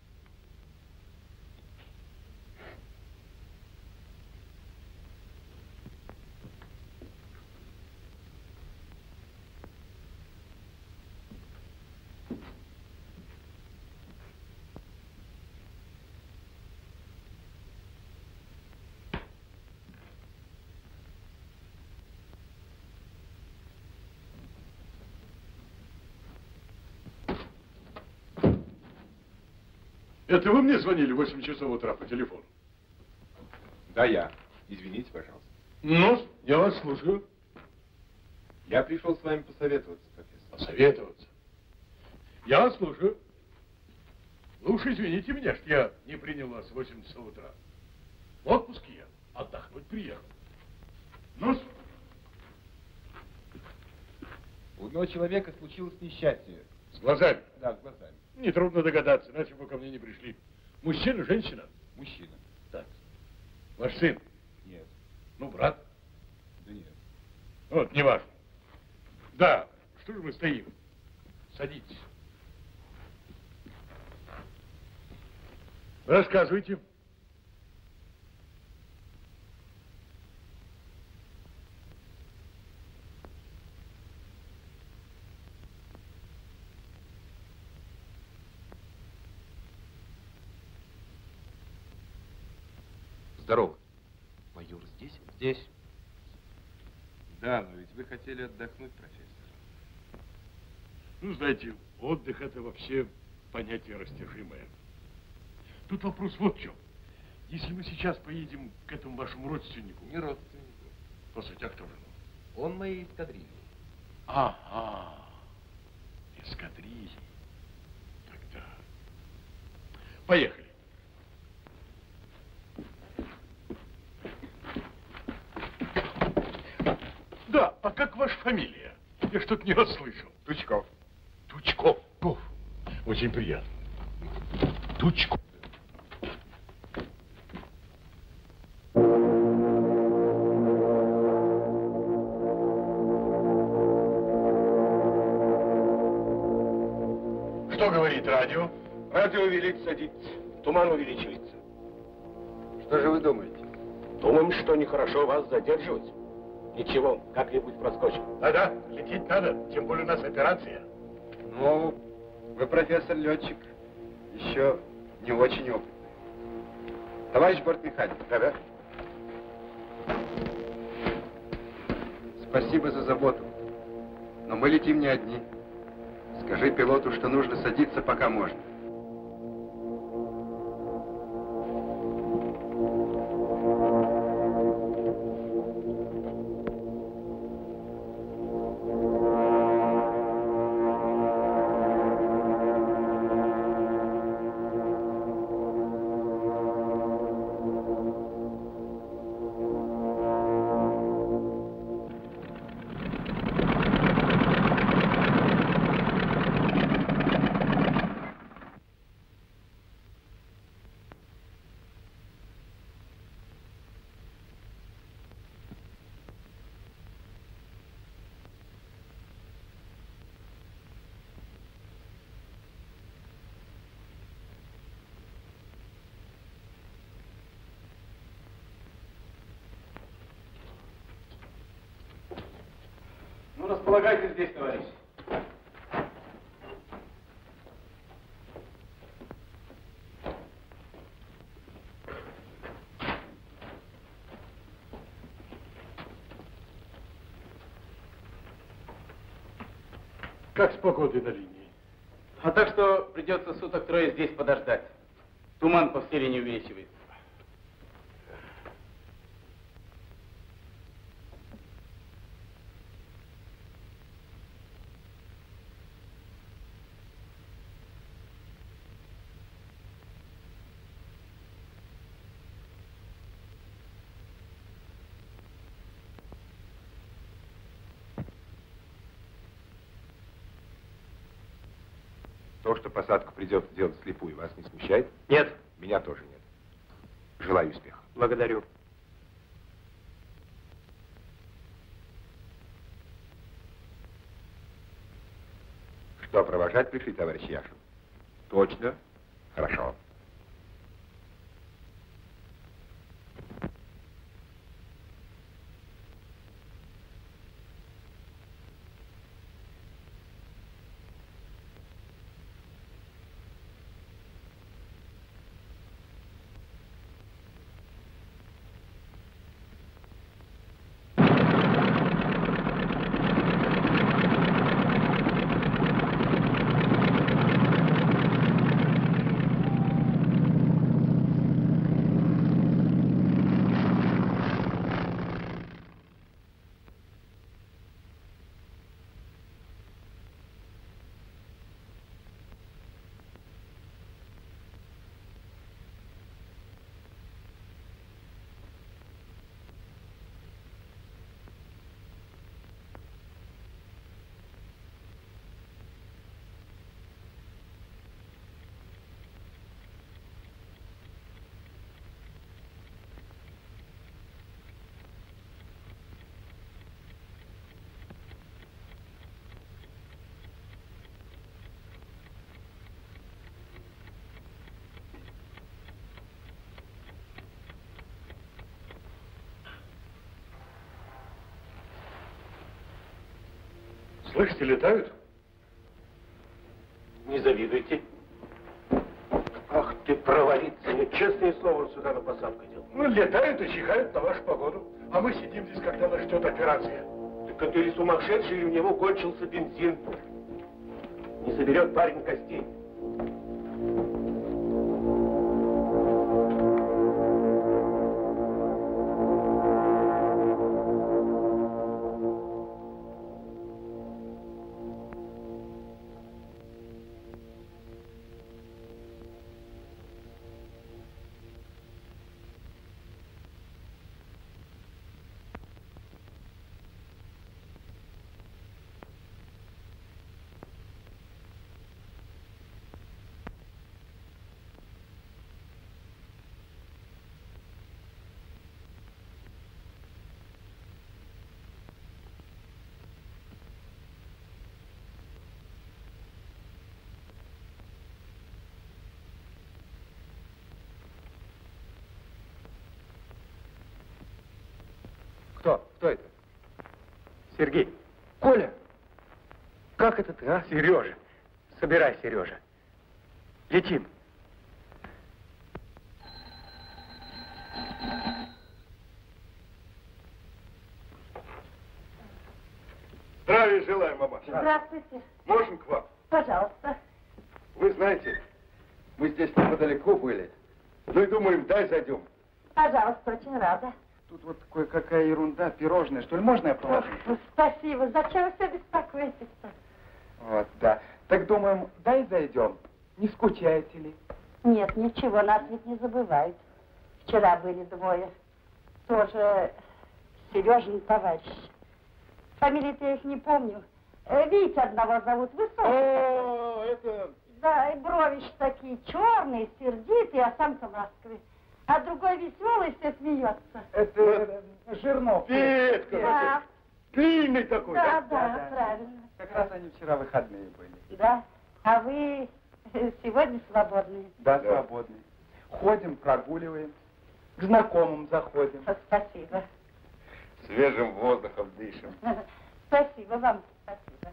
Это вы мне звонили в восемь часов утра по телефону? Да, я. Извините, пожалуйста. Ну, я вас слушаю. Я пришел с вами посоветоваться, профессор. Посоветоваться? Я вас слушаю. Вы уж извините меня, что я не принял вас в восемь часов утра. В отпуске я отдохнуть приехал. Ну, У одного человека случилось несчастье. с глазами? Да, с глазами. Нетрудно догадаться, иначе бы ко мне не пришли. Мужчина, женщина? Мужчина. Так. Ваш сын? Нет. Ну, брат? Да нет. Вот, неважно. Да, что же мы стоим? Садитесь. Рассказывайте. Здорово. Майор здесь? Здесь. Да, но ведь вы хотели отдохнуть, профессор. Ну, знаете, отдых это вообще понятие растяжимое. Тут вопрос вот в чем. Если мы сейчас поедем к этому вашему родственнику... Не родственнику. По сути, а кто же? Он моей эскадрильи. Ага. Эскадрильи. Тогда... Поехали. Да, а как ваша фамилия? Я что-то не расслышал. Тучков. Тучков. Ков. Очень приятно. Тучков. Что говорит радио? Радио велит садиться. Туман увеличивается. Что же вы думаете? Думаем, что нехорошо вас задерживать. Ничего, как-нибудь проскочим. Да-да, лететь надо, тем более у нас операция. Ну, вы профессор-летчик, еще не очень опытный. Товарищ бортмеханик. Да-да. Спасибо за заботу. Но мы летим не одни. Скажи пилоту, что нужно садиться, пока можно. Располагайтесь здесь, товарищ. Как с погодой на линии? А так что придется суток трое здесь подождать. Туман по всей линии увеличивается. То, что посадку придется делать вслепую, вас не смущает? Нет. Меня тоже нет. Желаю успеха. Благодарю. Что, провожать пришли, товарищ Яшин? Точно. Хорошо. Слышите, летают? Не завидуйте. Ах ты, провалиться, мне честное слово, он сюда на посадку идет. Ну, летают и чихают на вашу погоду. А мы сидим здесь, когда нас ждет операция. Так это или сумасшедший, или у него кончился бензин. Не соберет парень костей. Кто? Кто это? Сергей. Коля! Как это ты, а? Сережа. Собирай, Сережа. Летим. Здравия желаю, мамаша. Здравствуйте. Можем к вам? Пожалуйста. Вы знаете, мы здесь неподалеку были. Ну и думаем, дай зайдем. Пожалуйста, очень рада. Тут вот кое-какая ерунда, пирожное, что ли, можно я положу? Ох, спасибо. Зачем вы все беспокоитесь-то? Вот, да. Так думаем, дай зайдем. Не скучаете ли? Нет, ничего, нас ведь не забывают. Вчера были двое. Тоже Сережин товарищ. Фамилии-то я их не помню. Э, Витя одного зовут, высокий. О, это... Да, и бровищ такие черные, сердитые, а сам-то ласковый. А другой веселый, все смеется. Это э, Жирнов. Петька, Да. длинный такой. Да, Да, да, да, да. правильно. Как раз они вчера выходные были. Да. А вы сегодня свободные? Да, свободные. Ходим, прогуливаем, к знакомым заходим. Спасибо. Свежим воздухом дышим. Спасибо вам, спасибо.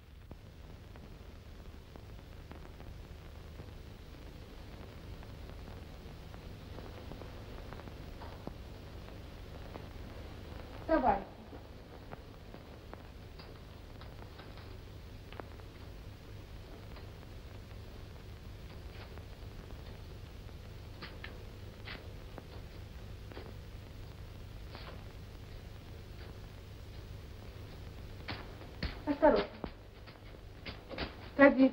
Давай. Осторожно. Садитесь.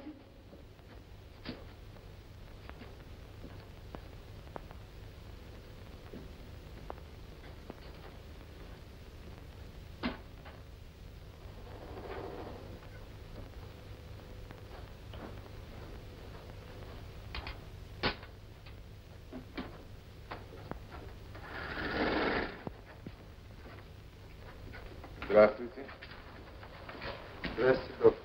Здравствуйте. Здравствуйте, доктор.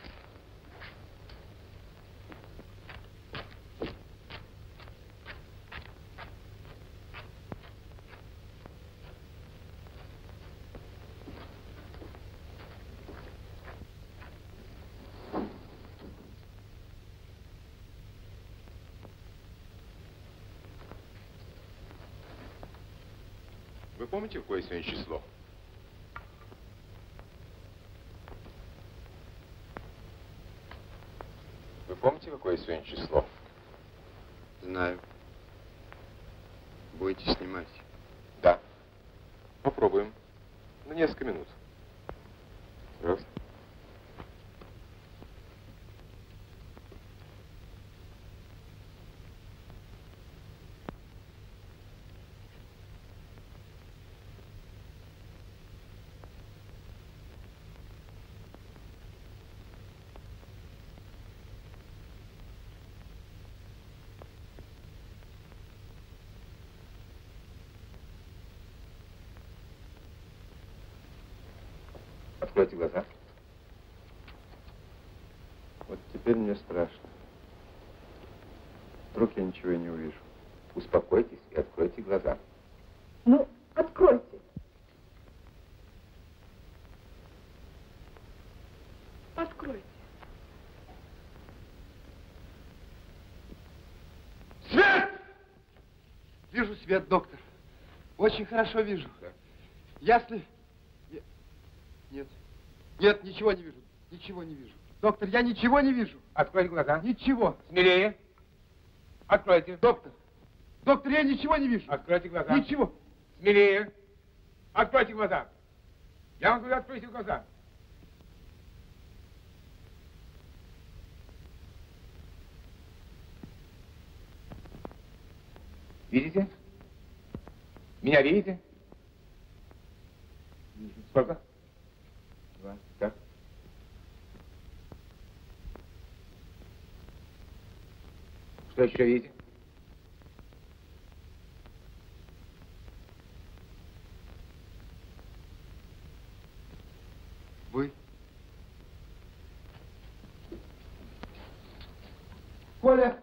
Вы помните, какое сегодня число? Вы помните, какое сегодня число? Знаю. Будете снимать? Да. Попробуем. На несколько минут. Раз. Откройте глаза. Вот теперь мне страшно. Вдруг я ничего и не увижу. Успокойтесь и откройте глаза. Ну, откройте. Откройте. Свет! Вижу свет, доктор. Очень хорошо вижу. Да. Ясно? Нет. Нет, ничего не вижу. Ничего не вижу. Доктор, я ничего не вижу. Откройте глаза. Ничего. Смелее. Откройте. Доктор. Доктор, я ничего не вижу. Откройте глаза. Ничего. Смелее. Откройте глаза. Я вам говорю, откройте глаза. Видите? Меня видите? Сколько? Два. Так. Что еще видите? Вы? Коля!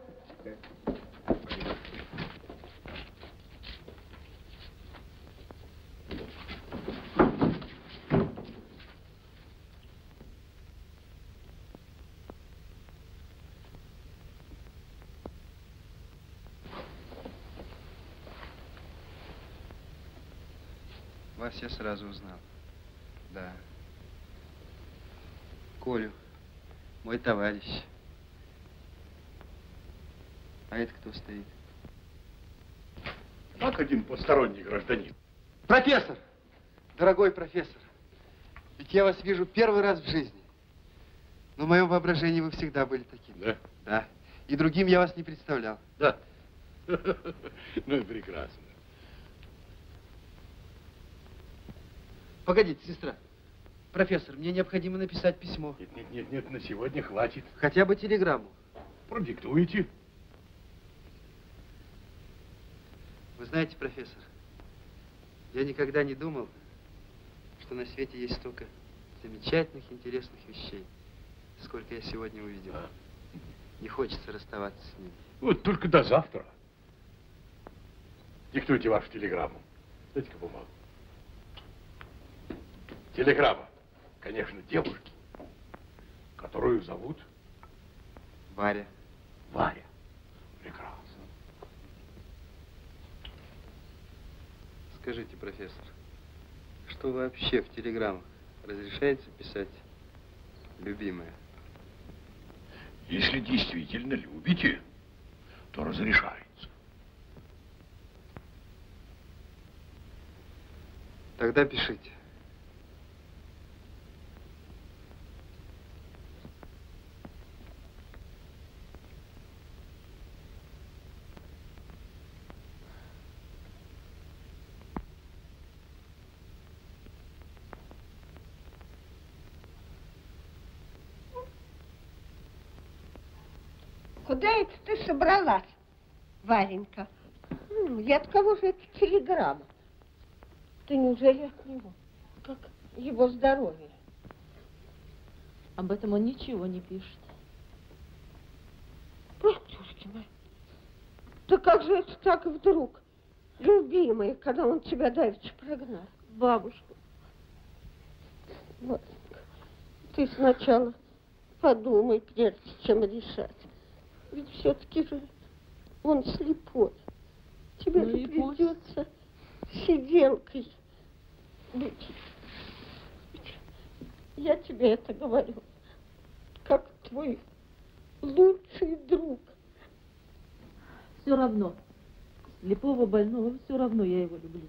Вас я сразу узнал. Да. Колю, мой товарищ. А это кто стоит? Как один посторонний гражданин. Профессор! Дорогой профессор, ведь я вас вижу первый раз в жизни. Но в моем воображении вы всегда были таким. Да? Да. И другим я вас не представлял. Да. Ну и прекрасно. Погодите, сестра. Профессор, мне необходимо написать письмо. Нет, нет, нет, нет, на сегодня хватит. Хотя бы телеграмму. Продиктуйте. Вы знаете, профессор, я никогда не думал, что на свете есть столько замечательных, интересных вещей, сколько я сегодня увидел. А. Не хочется расставаться с ними. Вот только до завтра. Диктуйте вашу телеграмму. Дайте-ка бумагу. Телеграмма, конечно, девушки, которую зовут Варя. Варя. Прекрасно. Скажите, профессор, что вообще в телеграммах разрешается писать «любимая»? Если действительно любите, то разрешается. Тогда пишите. Куда это ты собралась, Варенька? И от кого же эта телеграмма? Ты неужели от него? Как его здоровье? Об этом он ничего не пишет. Батюшки мои, да как же это так вдруг, любимая, когда он тебя давеча прогнал? Бабушка. Варенька, ты сначала подумай, прежде чем решать. Ведь все-таки же он слепой. Тебе ну же придется сиделкой быть. Я тебе это говорю, как твой лучший друг. Все равно. Слепого больного, все равно я его люблю.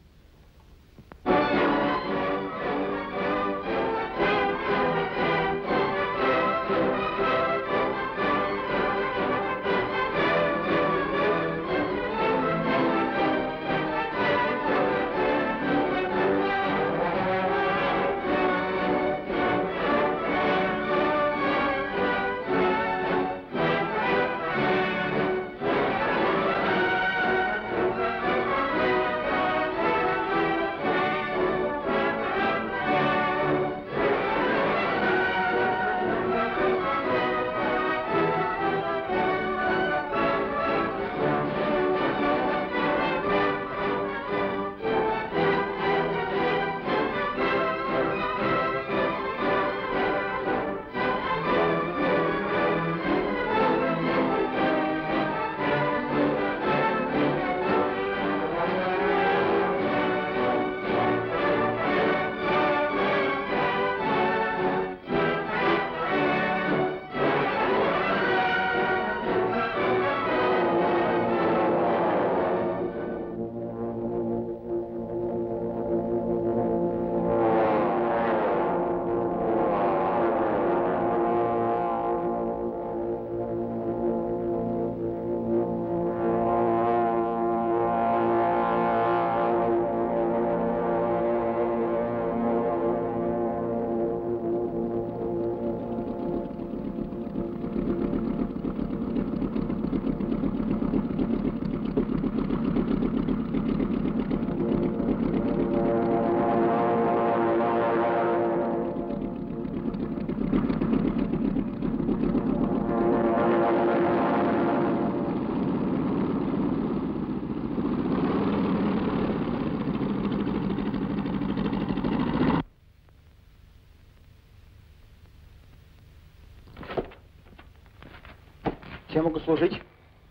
Чем могу служить?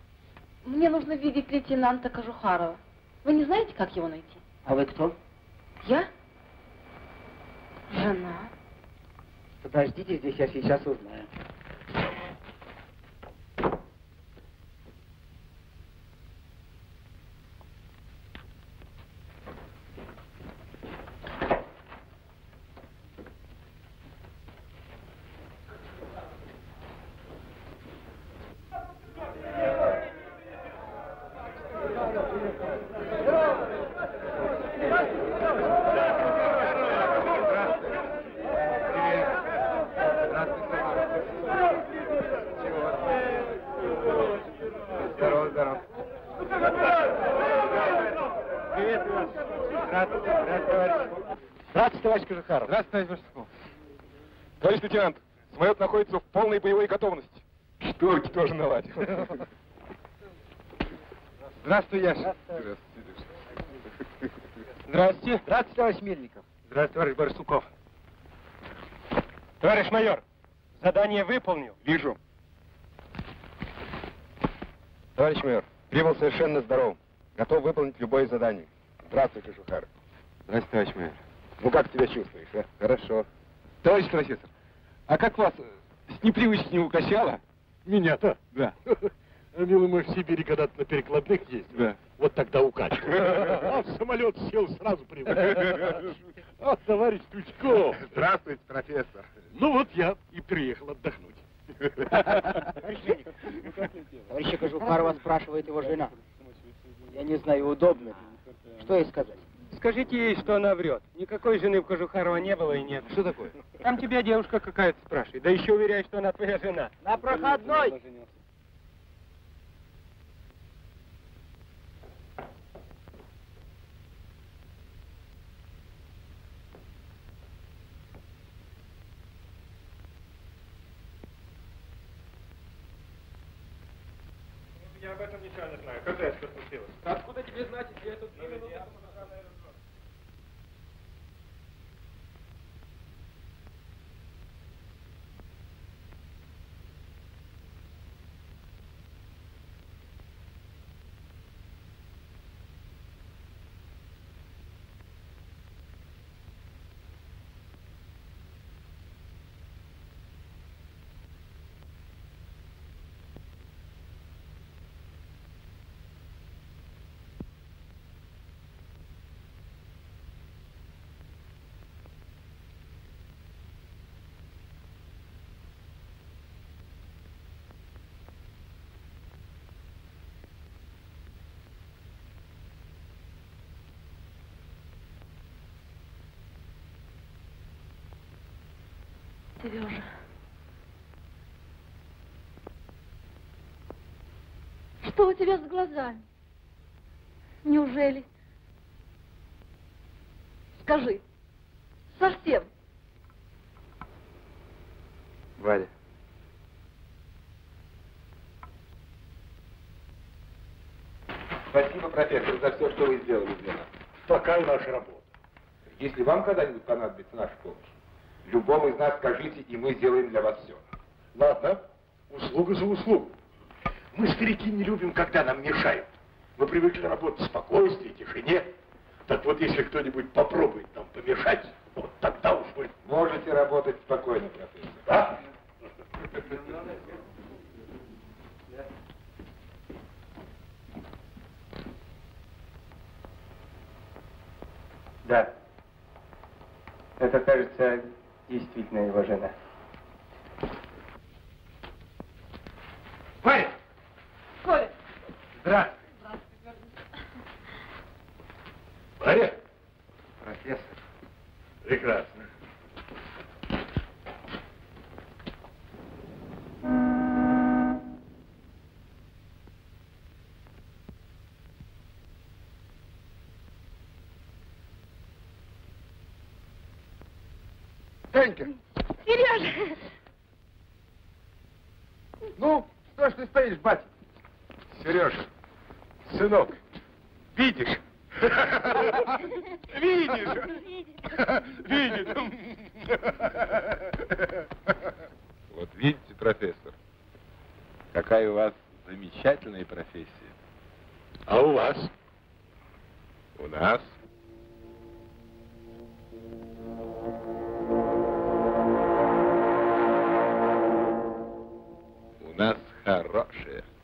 Мне нужно видеть лейтенанта Кожухарова. Вы не знаете, как его найти? А вы кто? Я? Жена. Подождите здесь, я сейчас узнаю. Товарищ лейтенант, самолет находится в полной боевой готовности. Шторки тоже наладил. Здравствуй, Яша. Здравствуйте. Здравствуйте. Здравствуйте, товарищ Мельников. Здравствуйте, товарищ Барсуков. Товарищ майор, задание выполнил. Вижу. Товарищ майор, прибыл совершенно здоров. Готов выполнить любое задание. Здравствуй, Кожухар. Здравствуйте, товарищ майор. Ну как тебя чувствуешь, а? Хорошо. Товарищ профессор, а как вас с непривычки не укачало? Меня-то? Да. Милый мой, в Сибири когда-то на перекладных ездил. Да. Вот тогда укачивал. А в самолет сел, сразу привык. А, товарищ Тучков. Здравствуйте, профессор. Ну вот я и приехал отдохнуть. Товарищ Мельников, товарища Кожухарова спрашивает его жена. Я не знаю, удобно ли. Что ей сказать? Скажите ей, что она врет. Никакой жены в Кожухарова не было и нет. Что такое? Там тебя девушка какая-то спрашивает. Да еще уверяет, что она твоя жена. На проходной! Я об этом ничего не знаю. Когда это случилось? Откуда тебе знать, если я тут две минуты тому назад? Сережа. Что у тебя с глазами? Неужели? Скажи. Совсем. Валя. Спасибо, профессор, за все, что вы сделали для нас. Такая наша работа. Если вам когда-нибудь понадобится наша помощь, любому из нас скажите, и мы сделаем для вас все. Ладно, услуга за услугу. Мы, старики, не любим, когда нам мешают. Мы привыкли работать в спокойствии, тишине. Так вот, если кто-нибудь попробует нам помешать, вот тогда уж мы... Можете работать спокойно, профессор. Да? Да. Это, кажется, действительно его жена. Варя! Коля! Здравствуй. Варя? Профессор. Прекрасно. Танька! Сережа! Ну, что ж ты стоишь, батя? Сережа, сынок, видишь? Видишь? Видит. Вот видите, профессор, какая у вас замечательная профессия. А у вас? У нас? нас хорошие.